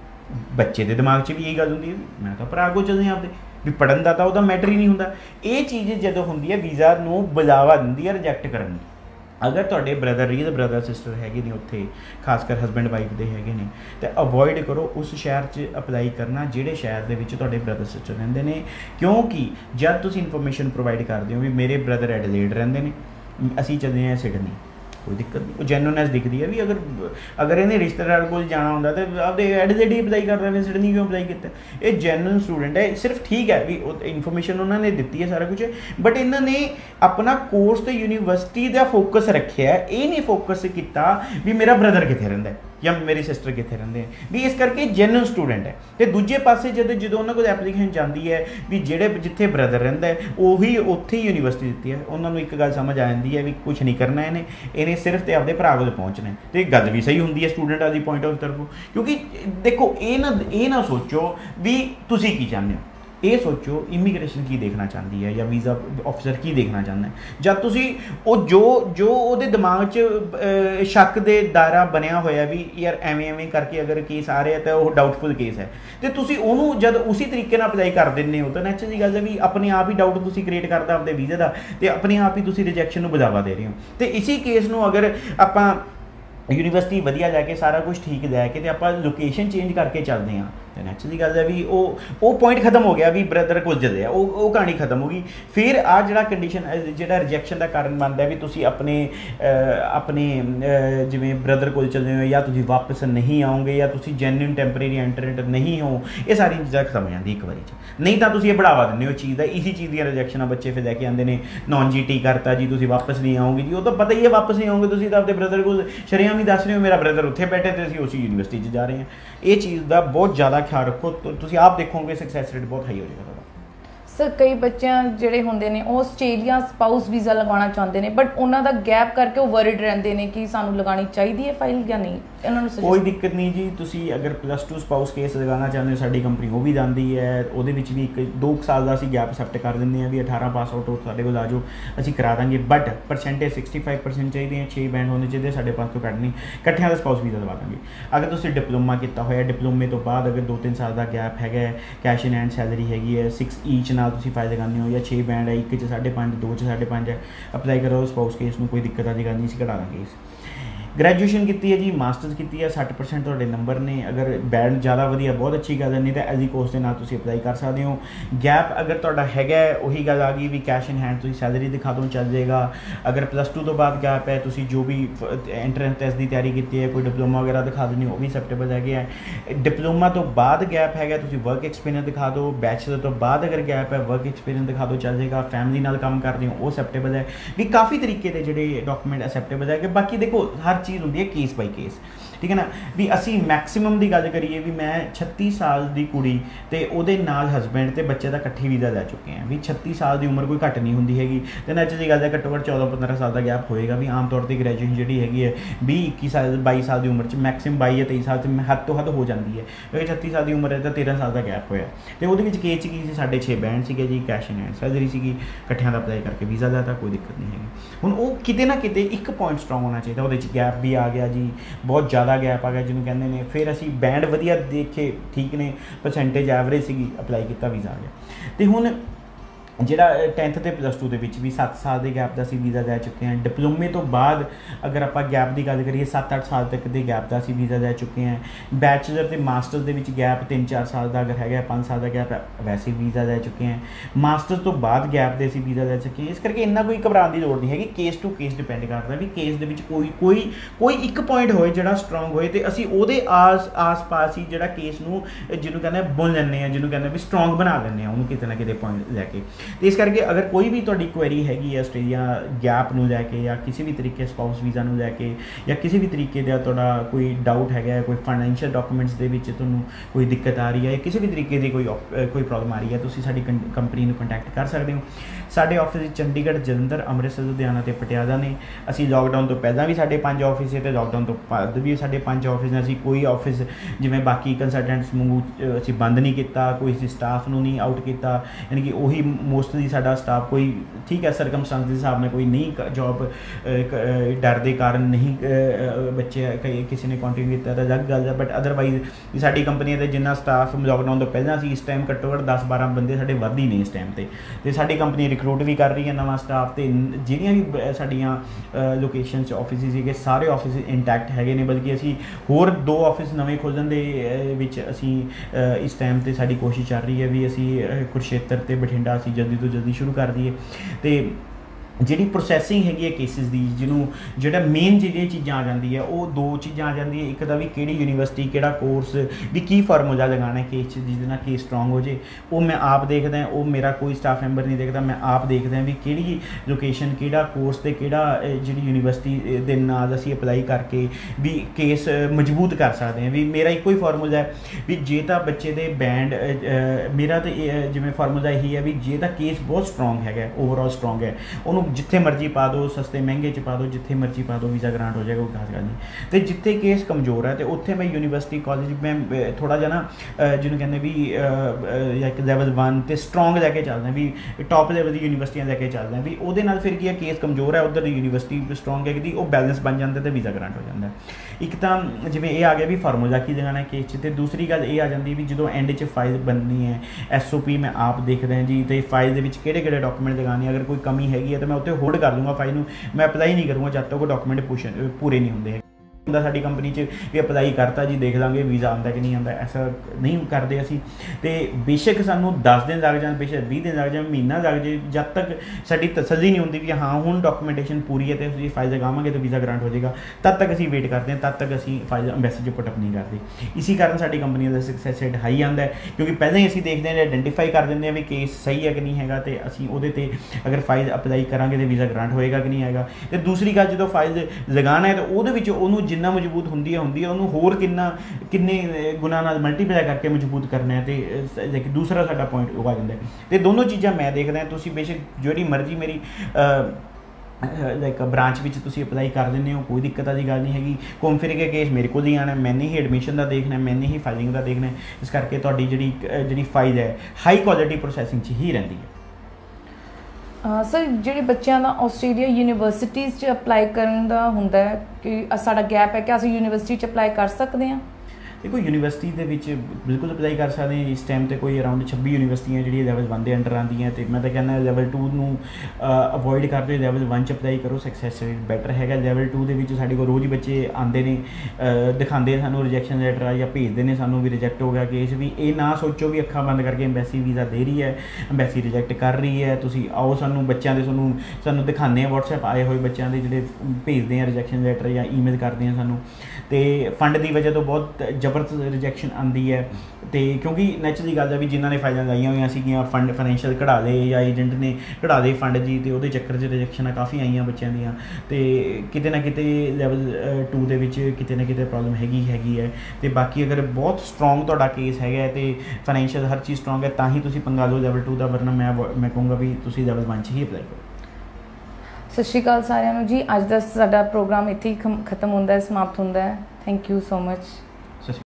ਬੱਚੇ ਦੇ ਦਿਮਾਗ 'ਚ ਵੀ ਇਹੀ ਗੱਲ ਹੁੰਦੀ ਹੈ ਮੈਂ ਤਾਂ ਭਰਾ ਕੋਲ ਚੱਲਦੇ ਹਾਂ ਆਪਦੇ, ਵੀ ਪੜ੍ਹਨ ਦਾ ਤਾਂ ਉਹਦਾ ਮੈਟਰ ਹੀ ਨਹੀਂ ਹੁੰਦਾ। ਇਹ ਚੀਜ਼ ਜਦੋਂ ਹੁੰਦੀ ਹੈ ਵੀਜ਼ਾ ਨੂੰ ਬੁਲਾਵਾ ਦਿੰਦੀ ਹੈ ਰਿਜੈਕਟ ਕਰਨ ਦੀ। अगर तुहाडे ब्रदर रील ब्रदर सिस्टर हैगे ने उत्थे, खासकर हसबैंड वाइफ दे हैगे ने, तो अवॉइड करो उस शहर च अप्लाई करना जिहड़े शहर दे विच तुहाडे ब्रदर सिस्टर रहिंदे ने, क्योंकि जब तुसीं इन्फॉर्मेशन प्रोवाइड करदे हो भी मेरे ब्रदर एडिलेड रहिंदे ने, असीं चलदे हां सिडनी, कोई दिक्कत नहीं, वो जेन्युइननेस दिखती है भी अगर अगर इन्हें रिश्तेदार को जाना होंदा तो आपदे एडिलेड ही अप्लाई कर रहे हैं, सिडनी क्यों अप्लाई किया। ये जेन्युइन स्टूडेंट है, सिर्फ ठीक है भी इन्फॉर्मेशन उन्होंने दी है सारा कुछ, बट इन्होंने अपना कोर्स तो यूनिवर्सिटी का फोकस रखे है, ये नहीं फोकस किया भी मेरा ब्रदर कितने रहिंदा है या मेरी सिस्टर कितने रहिंदे हैं भी, इस करके जेन्युइन स्टूडेंट है। तो दूजे पासे जब जो उन्होंने कोई एप्लीकेशन जाती है भी जेडे जिथे ब्रदर रहिंदा है उही उत्थे ही यूनिवर्सिटी दी है, उन्होंने एक गल समझ आ जाती है भी कुछ नहीं करना इन्हें, इन्हें सिर्फ तो आपदे भरा कोल पहुँचना है। तो एक गल भी सही होंदी है स्टूडेंट की पॉइंट ऑफ तरफों, क्योंकि देखो ये ना ये ना सोचो भी तुसीं की चाहते हो, ये सोचो इमीग्रेशन की देखना चाहती है या वीज़ा ऑफिसर की देखना चाहता है। जब तुसी वो जो जो वो दिमाग च शक दे दायरा बनया होया भी यार एवें एवें करके अगर केस आ रहा है तो वह डाउटफुल केस है, तो तुसी उन्होंने जब उसी तरीके नाल अप्लाई कर देने हो तो नैचुरली गल है भी अपने आप ही डाउट तुसी क्रिएट करता अपने वीज़े का, तो अपने आप ही तुसी रिजैक्शन नूं बढ़ावा दे रहे हो। तो इसी केस नूं अगर आपां यूनिवर्सिटी वधिया लैके सारा कुछ ठीक लैके तो आप लोकेशन चेंज करके चलते हैं, तो नैचुरली गल है भी वो वो पॉइंट खत्म हो गया भी ब्रदर को चले वो वो कहानी खत्म हो गई। फिर आ जड़ा कंडीशन जो रिजैक्शन का कारण बनता है भी तुसी अपने अपने जिवें ब्रदर को चले हो या तुसी वापस नहीं आओगे या तुसी जेन्युइन टैंपरेरी एंटरेंट नहीं हो, ये सारी चीज़ां खत्म हो जाती एक बारी च, नहीं तो तुसी ये बढ़ावा दिंदे हो चीज़ का। इसी चीज़ दी रिजैक्शन बच्चे फिर लैके आते हैं नॉन जी टी करता जी तुसी वापस नहीं आओगे जी, वो तो पता ही है वापस नहीं आओगे, तुसी तो अपने ब्रदर को शरेआम ही दस रहे हो मेरा ब्रदर उत्थे बैठे तो असीं उसी यूनिवर्सिटी जा रहे हैं। ये चीज़ का बहुत ज़्यादा ख्याल रखो तो तुसी आप देखोगे सक्सैस रेट बहुत हाई हो जाएगा। सर कई बच्चे ਜਿਹੜੇ ਹੁੰਦੇ ਨੇ ਉਹ ਆਸਟ੍ਰੇਲੀਆ ਸਪਾਊਸ ਵੀਜ਼ਾ ਲਗਾਉਣਾ ਚਾਹੁੰਦੇ ਨੇ ਬਟ ਉਹਨਾਂ ਦਾ ਗੈਪ ਕਰਕੇ ਉਹ ਵਰਿਡ ਰਹਿੰਦੇ ਨੇ ਕਿ ਸਾਨੂੰ ਲਗਾਉਣੀ ਚਾਹੀਦੀ ਹੈ ਫਾਈਲ ਜਾਂ ਨਹੀਂ, ਇਹਨਾਂ ਨੂੰ ਕੋਈ ਦਿੱਕਤ ਨਹੀਂ ਜੀ। ਤੁਸੀਂ ਅਗਰ ਪਲੱਸ ਟੂ ਸਪਾਊਸ ਕੇਸ ਲਗਾਉਣਾ ਚਾਹੁੰਦੇ ਹੋ ਸਾਡੀ ਕੰਪਨੀ ਉਹ ਵੀ ਜਾਂਦੀ ਹੈ, ਉਹਦੇ ਵਿੱਚ ਵੀ ਇੱਕ ਦੋ ਸਾਲ ਦਾ ਅਸੀਂ ਗੈਪ ਐਕਸੈਪਟ ਕਰ ਦਿੰਦੇ ਹਾਂ ਵੀ ਅਠਾਰਾਂ ਪਾਸ ਆਊਟ ਹੋ ਸਾਡੇ ਕੋਲ ਆ ਜਾਓ ਅਸੀਂ ਕਰਾ ਦਾਂਗੇ, but percentage sixty five percent ਚਾਹੀਦੀ ਹੈ, ਛੇ ਬੈਂਡ ਹੋਣੇ ਚਾਹੀਦੇ ਸਾਡੇ ਪਾਸ ਤੋਂ ਘੱਟ ਨਹੀਂ, ਇਕੱਠਿਆਂ ਦਾ ਸਪਾਊਸ ਵੀਜ਼ਾ ਲਵਾ ਦਾਂਗੇ। ਅਗਰ ਤੁਸੀਂ ਡਿਪਲੋਮਾ ਕੀਤਾ ਹੋਇਆ ਡਿਪਲੋਮੇ ਤੋਂ ਬਾਅਦ ਅਗਰ ਦੋ ਤਿੰਨ ਸਾਲ ਦਾ ਗੈਪ ਹੈਗਾ, ਕੈਸ਼ ਇਨ ਹੈਂਡ ਸੈਲਰੀ ਹੈਗੀ ਹੈ, ਸਿਕਸ ਈਚ ਨਾਲ ਤੁਸੀਂ ਫਾਈਲ ਲਗਾਉਂਦੇ ਹੋ या छे बैंड है, एक च साढ़े पाँच, दो च साढ़े पाँच है, अप्लाई करो स्पाउस केस में कोई दिक्कत वाली गल नहीं, कढ़ा देंगे इस ग्रैजुएशन की है जी, मास्टर्स की है, सठ परसेंट थोड़े नंबर ने, अगर बैंड ज़्यादा वधिया बहुत अच्छी गल है, नहीं तो एजी कोर्स के नाल तुसीं अप्लाई कर सकते हो। गैप अगर तुहाडा हैगा उही गल आ गई भी कैश इन हैंड तुसीं सैलरी दिखा दो चल जाएगा। अगर प्लस टू तो बाद गैप है, तुसीं जो भी एंट्रेंस टेस्ट की तैयारी की है, कोई डिप्लोमा वगैरह दिखा देनी, वो भी एक्सेप्टेबल है। डिप्लोमा तो बाद गैप है, तुसीं वर्क एक्सपीरियंस दिखा दो, बैचलर तो बाद अगर गैप है वर्क एक्सपीरियंस दिखा दो चल जाएगा, फैमिली नाल काम करते हो वो एक्सेप्टेबल है। भी काफ़ी तरीके के जोड़े डॉक्यूमेंट एक्सेप्टेबल है कि बाकी देखो हर चीज़ होंगी है केस बाई केस, ठीक है ना। भी असी मैक्सीमम की गल करिए भी मैं छत्ती साल की कुड़ी तो ਉਹਦੇ ਨਾਲ हसबैंड तो बच्चे का इकट्ठे वीज़ा लै चुके हैं। भी छत्ती साल की उम्र कोई घट नहीं होंगी हैगी, तो नैचुरल जी गल है घट्टो घट्ट चौदह पंद्रह साल का गैप होएगा। भी आम तौर पर ग्रैजुएशन जी हैगी है भी इक्की साल बाई साल की उम्र च मैक्सीमम बाई या तेई साल च हद तो हद हो जाती है, क्योंकि छत्ती साल की उम्र है तो तेरह साल का गैप होया। तो वो केस की साढ़े छे बैंड से जी, कैश इन हैंड सैलरी सी इकट्ठिया का अप्लाई करके वीज़ा लैता, कोई दिक्कत नहीं हैगी। हुण वो किते ना किते एक पॉइंट स्ट्रॉन्ग होना चाहिए, वो गैप भी आ गया जी, बहुत ज़्यादा गैप आ गया जिन्होंने कहते हैं, फिर असी बैंड वधिया देखे ठीक ने, परसेंटेज एवरेज सी अप्लाई किया वीज़ा आ गया। तो हुण जिहड़ा टेंथ ते प्लस टू के भी सत्त साल के गैप का असी वीज़ा लै चुके हैं। डिप्लोमे तो बाद अगर आप गैप की गल करिए सत्त अठ साल तक के गैप का असी वीज़ा लै चुके हैं। बैचलर तो मास्टर्स के गैप तीन चार साल का अगर है पाँच साल का गैप वैसे वीज़ा लै चुके हैं। मास्टर्स तो बाद गैप के असी वीज़ा लै चुके हैं। इस करके इन्ना कोई घबराने की लोड़ नहीं है, केस टू केस डिपेंड करता भी केस के कोई कोई कोई एक पॉइंट होए जो स्ट्रॉन्ग होए तो असी वो आस आस पास ही जो केस नूं जिन्होंने कहते बुन लैंने, जिन्होंने कहते भी स्ट्रॉन्ग बना लैंने, उन्होंने किते ना किते पॉइंट लैके। तो इस करके अगर कोई भी तुहाडी क्वेरी हैगी है आस्ट्रेलिया गैप नूं लैके या किसी भी तरीके स्पाउस वीज़ा नूं लैके या किसी भी तरीके का तुहाडा कोई डाउट है, कोई फाइनैंशियल डॉक्यूमेंट्स दे विच तुहानूं कोई दिक्कत आ रही है या किसी भी तरीके की कोई कोई प्रॉब्लम आ रही है, तुसीं साडी कंपनी नूं कंटैक्ट कर सकते हो। साडे ऑफिस चंडीगढ़, जलंधर, अमृतसर, लुधियाना ते पटियाला ने। असीं लॉकडाउन तो पहलां भी साडे पंज ऑफिस है तो लॉकडाउन तो बाद भी साडे पंज ऑफिस ने। असीं कोई ऑफिस जिवें बाकी कंसलटेंट्स वांगू असीं बंद नहीं किया, कोई असीं स्टाफ नूं नहीं आउट किया, यानी कि उही मोस्टली साडा स्टाफ कोई ठीक है सरकमस्टांस के हिसाब ने कोई नहीं जॉब डर के कारण नहीं बच्चे किसी ने कंटिन्यू किया तो अलग गल है, बट अदरवाइज साडी कंपनी का जिन्ना स्टाफ लॉकडाउन तो पहला सी इस टाइम घट्टो घट्ट दस बारह बंदे साडे वध ही ने इस टाइम ते ते साडी कंपनी रिक्रूट भी कर रही है नवा स्टाफ। तो जिहड़ियां भी साडियां लोकेशन ऑफिस सीगे सारे ऑफिस इंटैक्ट हैगे ने, बल्कि असी होर दो ऑफिस नवे खोलन दे विच असी इस टाइम ते साडी कोशिश चल रही है भी असी कुरुक्षेत्र ते बठिंडा असी जल्दी तो जल्दी शुरू कर दईए। तो जिहड़ी प्रोसैसिंग हैगी है केसिस की जिन्हों जिहड़ा मेन जिहड़ियां चीज़ां आ जाती है वो दो चीज़ां आ जाती है, एक दा भी किहड़ी यूनीवर्सिटी किहड़ा कोर्स भी की फार्मूला लगाना है केस जिहदे नाल केस स्ट्रॉन्ग हो जाए, वो मैं आप देखदा, वो मेरा कोई स्टाफ मैंबर नहीं देखता, मैं आप देखदा भी किहड़ी लोकेशन किहड़ा कोर्स ते किहड़ा जिहड़ी यूनीवर्सिटी दे नाल असीं अप्लाई करके भी केस मजबूत कर सकते हैं। भी मेरा इक्को ही फार्मूला है भी जे तां बच्चे दे बैंड मेरा तो जिवें फार्मूला यही है भी जे तां केस बहुत स्ट्रॉन्ग है ओवरऑल स्ट्रॉन्ग है, उन्होंने जिथे मर्जी पा दो, सस्ते महंगे च पा दो, जिथे मर्जी पा दो, वीज़ा ग्रांट हो जाएगा, कोई खास गल नहीं। तो जिथे केस कमज़ोर है तो उत्थे मैं यूनीवर्सिटी कॉलेज में थोड़ा जा ना जिन्होंने कहते भी एक लैवल वन तो स्ट्रॉन्ग लैके चलते भी टॉप लैवल की यूनीवर्सिटियां लैके चलते हैं भी वो नाल फिर की है केस कमज़ोर है उधर यूनीवर्सिटी स्ट्रॉन्ग है कि वो बैलेंस बन जाता है तो वीज़ा ग्रांट हो जाता है। एक तो जिवें ये आ गया भी फार्मूला की लगाना है केस च, दूसरी गल ये आ जाती भी जो एंड च फाइल बननी है एस ओ पी मैं आप देखते हैं जी, तो फाइल के किहड़े किहड़े डॉक्यूमेंट लगाने, अगर कोई कमी हैगी है तो मैं उत्ते होल्ड कर दूँगा फाइल में, मैं अप्लाई नहीं करूँगा जब तक वो डॉक्यूमेंट पुश पूरे नहीं होंगे। साडी कंपनी च भी अप्लाई करता जी देख लाँगे वीज़ा आंदा कि नहीं आंदा, ऐसा नहीं करते असी। तो बेशक सानू दस दिन लग जाए, बेशक बीस दिन लग जाए, महीना लग जाए, जब तक साडी तसल्ली नहीं होंदी भी हाँ हुण डॉक्यूमेंटेशन पूरी है तो फाइल लगावांगे तो वीज़ा ग्रांट हो जाएगा, तब तक असी वेट करते हैं, तब तक असी फाइल अंबैसी च पुटअप नहीं करते। इसी कारण साडी कंपनी का सक्सैस रेट हाई आंदा है, क्योंकि पहले ही असी देखते हैं आइडेंटिफाई कर देंगे हैं भी केस सही है कि नहीं है, तो असी उहदे ते अगर फाइल अप्लाई करांगे तो वीज़ा ग्रांट होएगा कि नहीं आएगा। तो दूसरी गल जो फाइल लगाना है तो उहदे विच उहनूं जिन्ना मजबूत होंदी होंदी है उन्होंने होर किन्ना किन्ने गुना नाल मल्टीप्लाई करके मजबूत करना है, तो दूसरा साडा पॉइंट वो आ जाता है। तो दोनों चीज़ां मैं देखदा, तुसीं बेशक जिहड़ी मर्जी मेरी लाइक ब्रांच में तुसीं अप्लाई कर देंगे हो, कोई दिक्कत वाली गल नहीं हैगी। घूम फिर के केस मेरे को ही आना, मैंने ही एडमिशन का देखना, मैंने ही फाइलिंग का देखना, इस करके तुहाडी जिहड़ी जिहड़ी फाइल है हाई क्वालिटी प्रोसैसिंग च ही रहिंदी है। सर ਜਿਹੜੇ ਬੱਚਿਆਂ ਦਾ ਆਸਟ੍ਰੇਲੀਆ ਯੂਨੀਵਰਸਿਟੀਜ਼ 'ਚ ਅਪਲਾਈ ਕਰਨ ਦਾ ਹੁੰਦਾ ਹੈ ਕਿ ਸਾਡਾ ਗੈਪ ਹੈ ਕਿ ਅਸੀਂ ਯੂਨੀਵਰਸਿਟੀ 'ਚ ਅਪਲਾਈ ਕਰ ਸਕਦੇ ਹਾਂ? देखो यूनिवर्सिटी ਦੇ ਵਿੱਚ ਬਿਲਕੁਲ ਅਪਲਾਈ ਕਰ ਸਕਦੇ ਹਾਂ। ਇਸ ਟਾਈਮ ਤੇ ਕੋਈ ਅਰਾਊਂਡ ਛੱਬੀ ਯੂਨੀਵਰਸਿਟੀਆਂ ਜਿਹੜੀਆਂ ਲੈਵਲ वन ਦੇ ਅੰਡਰ ਆਉਂਦੀਆਂ, ਤੇ ਮੈਂ ਤਾਂ ਕਹਿੰਦਾ ਲੈਵਲ टू ਨੂੰ ਅਵੋਇਡ ਕਰਦੇ ਲੈਵਲ वन 'ਚ ਅਪਲਾਈ ਕਰੋ, ਸਕਸੈਸ ਰੇਟ ਬੈਟਰ ਹੈਗਾ। ਲੈਵਲ टू ਦੇ ਵਿੱਚ ਸਾਡੇ ਕੋਲ ਰੋਜ਼ ਹੀ ਬੱਚੇ ਆਉਂਦੇ ਨੇ, ਦਿਖਾਉਂਦੇ ਸਾਨੂੰ ਰਿਜੈਕਸ਼ਨ ਲੈਟਰ ਆ ਜਾਂ ਭੇਜਦੇ ਨੇ ਸਾਨੂੰ ਵੀ ਰਿਜੈਕਟ ਹੋ ਗਿਆ ਕੇਸ। ਵੀ ਇਹ ਨਾ ਸੋਚੋ ਵੀ ਅੱਖਾਂ ਬੰਦ ਕਰਕੇ ਐਮਬੈਸੀ ਵੀਜ਼ਾ ਦੇ ਰਹੀ ਹੈ, ਐਮਬੈਸੀ ਰਿਜੈਕਟ ਕਰ ਰਹੀ ਹੈ। ਤੁਸੀਂ ਆਓ, ਸਾਨੂੰ ਬੱਚਿਆਂ ਦੇ ਸਾਨੂੰ ਸਾਨੂੰ ਦਿਖਾਉਂਦੇ ਆ ਵਟਸਐਪ ਆਏ ਹੋਏ ਬੱਚਿਆਂ ਦੇ ਜਿਹੜੇ ਭੇਜਦੇ ਆ ਰਿਜੈਕਸ਼ਨ ਲੈਟਰ ਜਾਂ ਈਮੇਲ ਕਰਦੇ ਆ ਸਾਨੂੰ। ਤੇ ਫੰਡ ਦੀ ਵਜ੍ਹਾ ਤੋਂ ਬਹੁਤ ਜ਼ਬਰਦਸਤ ਰਿਜੈਕਸ਼ਨ ਆਉਂਦੀ ਹੈ, ਤੇ ਕਿਉਂਕਿ ਨੈਚੁਰਲੀ ਗੱਲ ਹੈ ਵੀ ਜਿਨ੍ਹਾਂ ਨੇ ਫਾਈਲਾਂ ਲਾਈਆਂ ਹੋਈਆਂ ਸੀਗੀਆਂ, ਫੰਡ ਫਾਈਨੈਂਸ਼ੀਅਲ ਕਢਾ ਲਏ ਜਾਂ ਏਜੰਟ ਨੇ ਕਢਾ ਦੇ ਫੰਡ ਜੀ, ਤੇ ਉਹਦੇ ਚੱਕਰ 'ਚ ਰਿਜੈਕਸ਼ਨਾਂ ਕਾਫੀ ਆਈਆਂ ਬੱਚਿਆਂ ਦੀਆਂ। ਤੇ ਕਿਤੇ ਨਾ ਕਿਤੇ ਲੈਵਲ ਟੂ ਦੇ ਵਿੱਚ ਕਿਤੇ ਨਾ ਕਿਤੇ ਪ੍ਰੋਬਲਮ ਹੈਗੀ ਹੈਗੀ ਹੈ। ਤੇ ਬਾਕੀ ਅਗਰ ਬਹੁਤ ਸਟਰੋਂਗ ਤੁਹਾਡਾ ਕੇਸ ਹੈਗਾ ਤੇ ਫਾਈਨੈਂਸ਼ੀਅਲ ਹਰ ਚੀਜ਼ ਸਟਰੋਂਗ ਹੈ, ਤਾਂ ਹੀ ਤੁਸੀਂ ਪੰਗਾ ਲਓ ਲੈਵਲ ਟੂ ਦਾ, ਵਰਨਾ ਮੈਂ ਮੈਂ ਕਹੂੰਗਾ ਵੀ ਤੁਸੀਂ ਲੈਵਲ वन 'ਚ ਹੀ ਅਪਲਾਈ ਕਰੋ। ਸਤਿ ਸ਼੍ਰੀ ਅਕਾਲ ਸਾਰਿਆਂ ਨੂੰ ਜੀ। ਅੱਜ ਦਾ ਸਾਡਾ ਪ੍ਰੋਗਰਾਮ ਇੱਥੇ ਹੀ ਖਤਮ ਹੁੰਦਾ ਹੈ, ਸਮਾਪਤ ਹੁੰਦਾ ਹੈ। Thank you so much.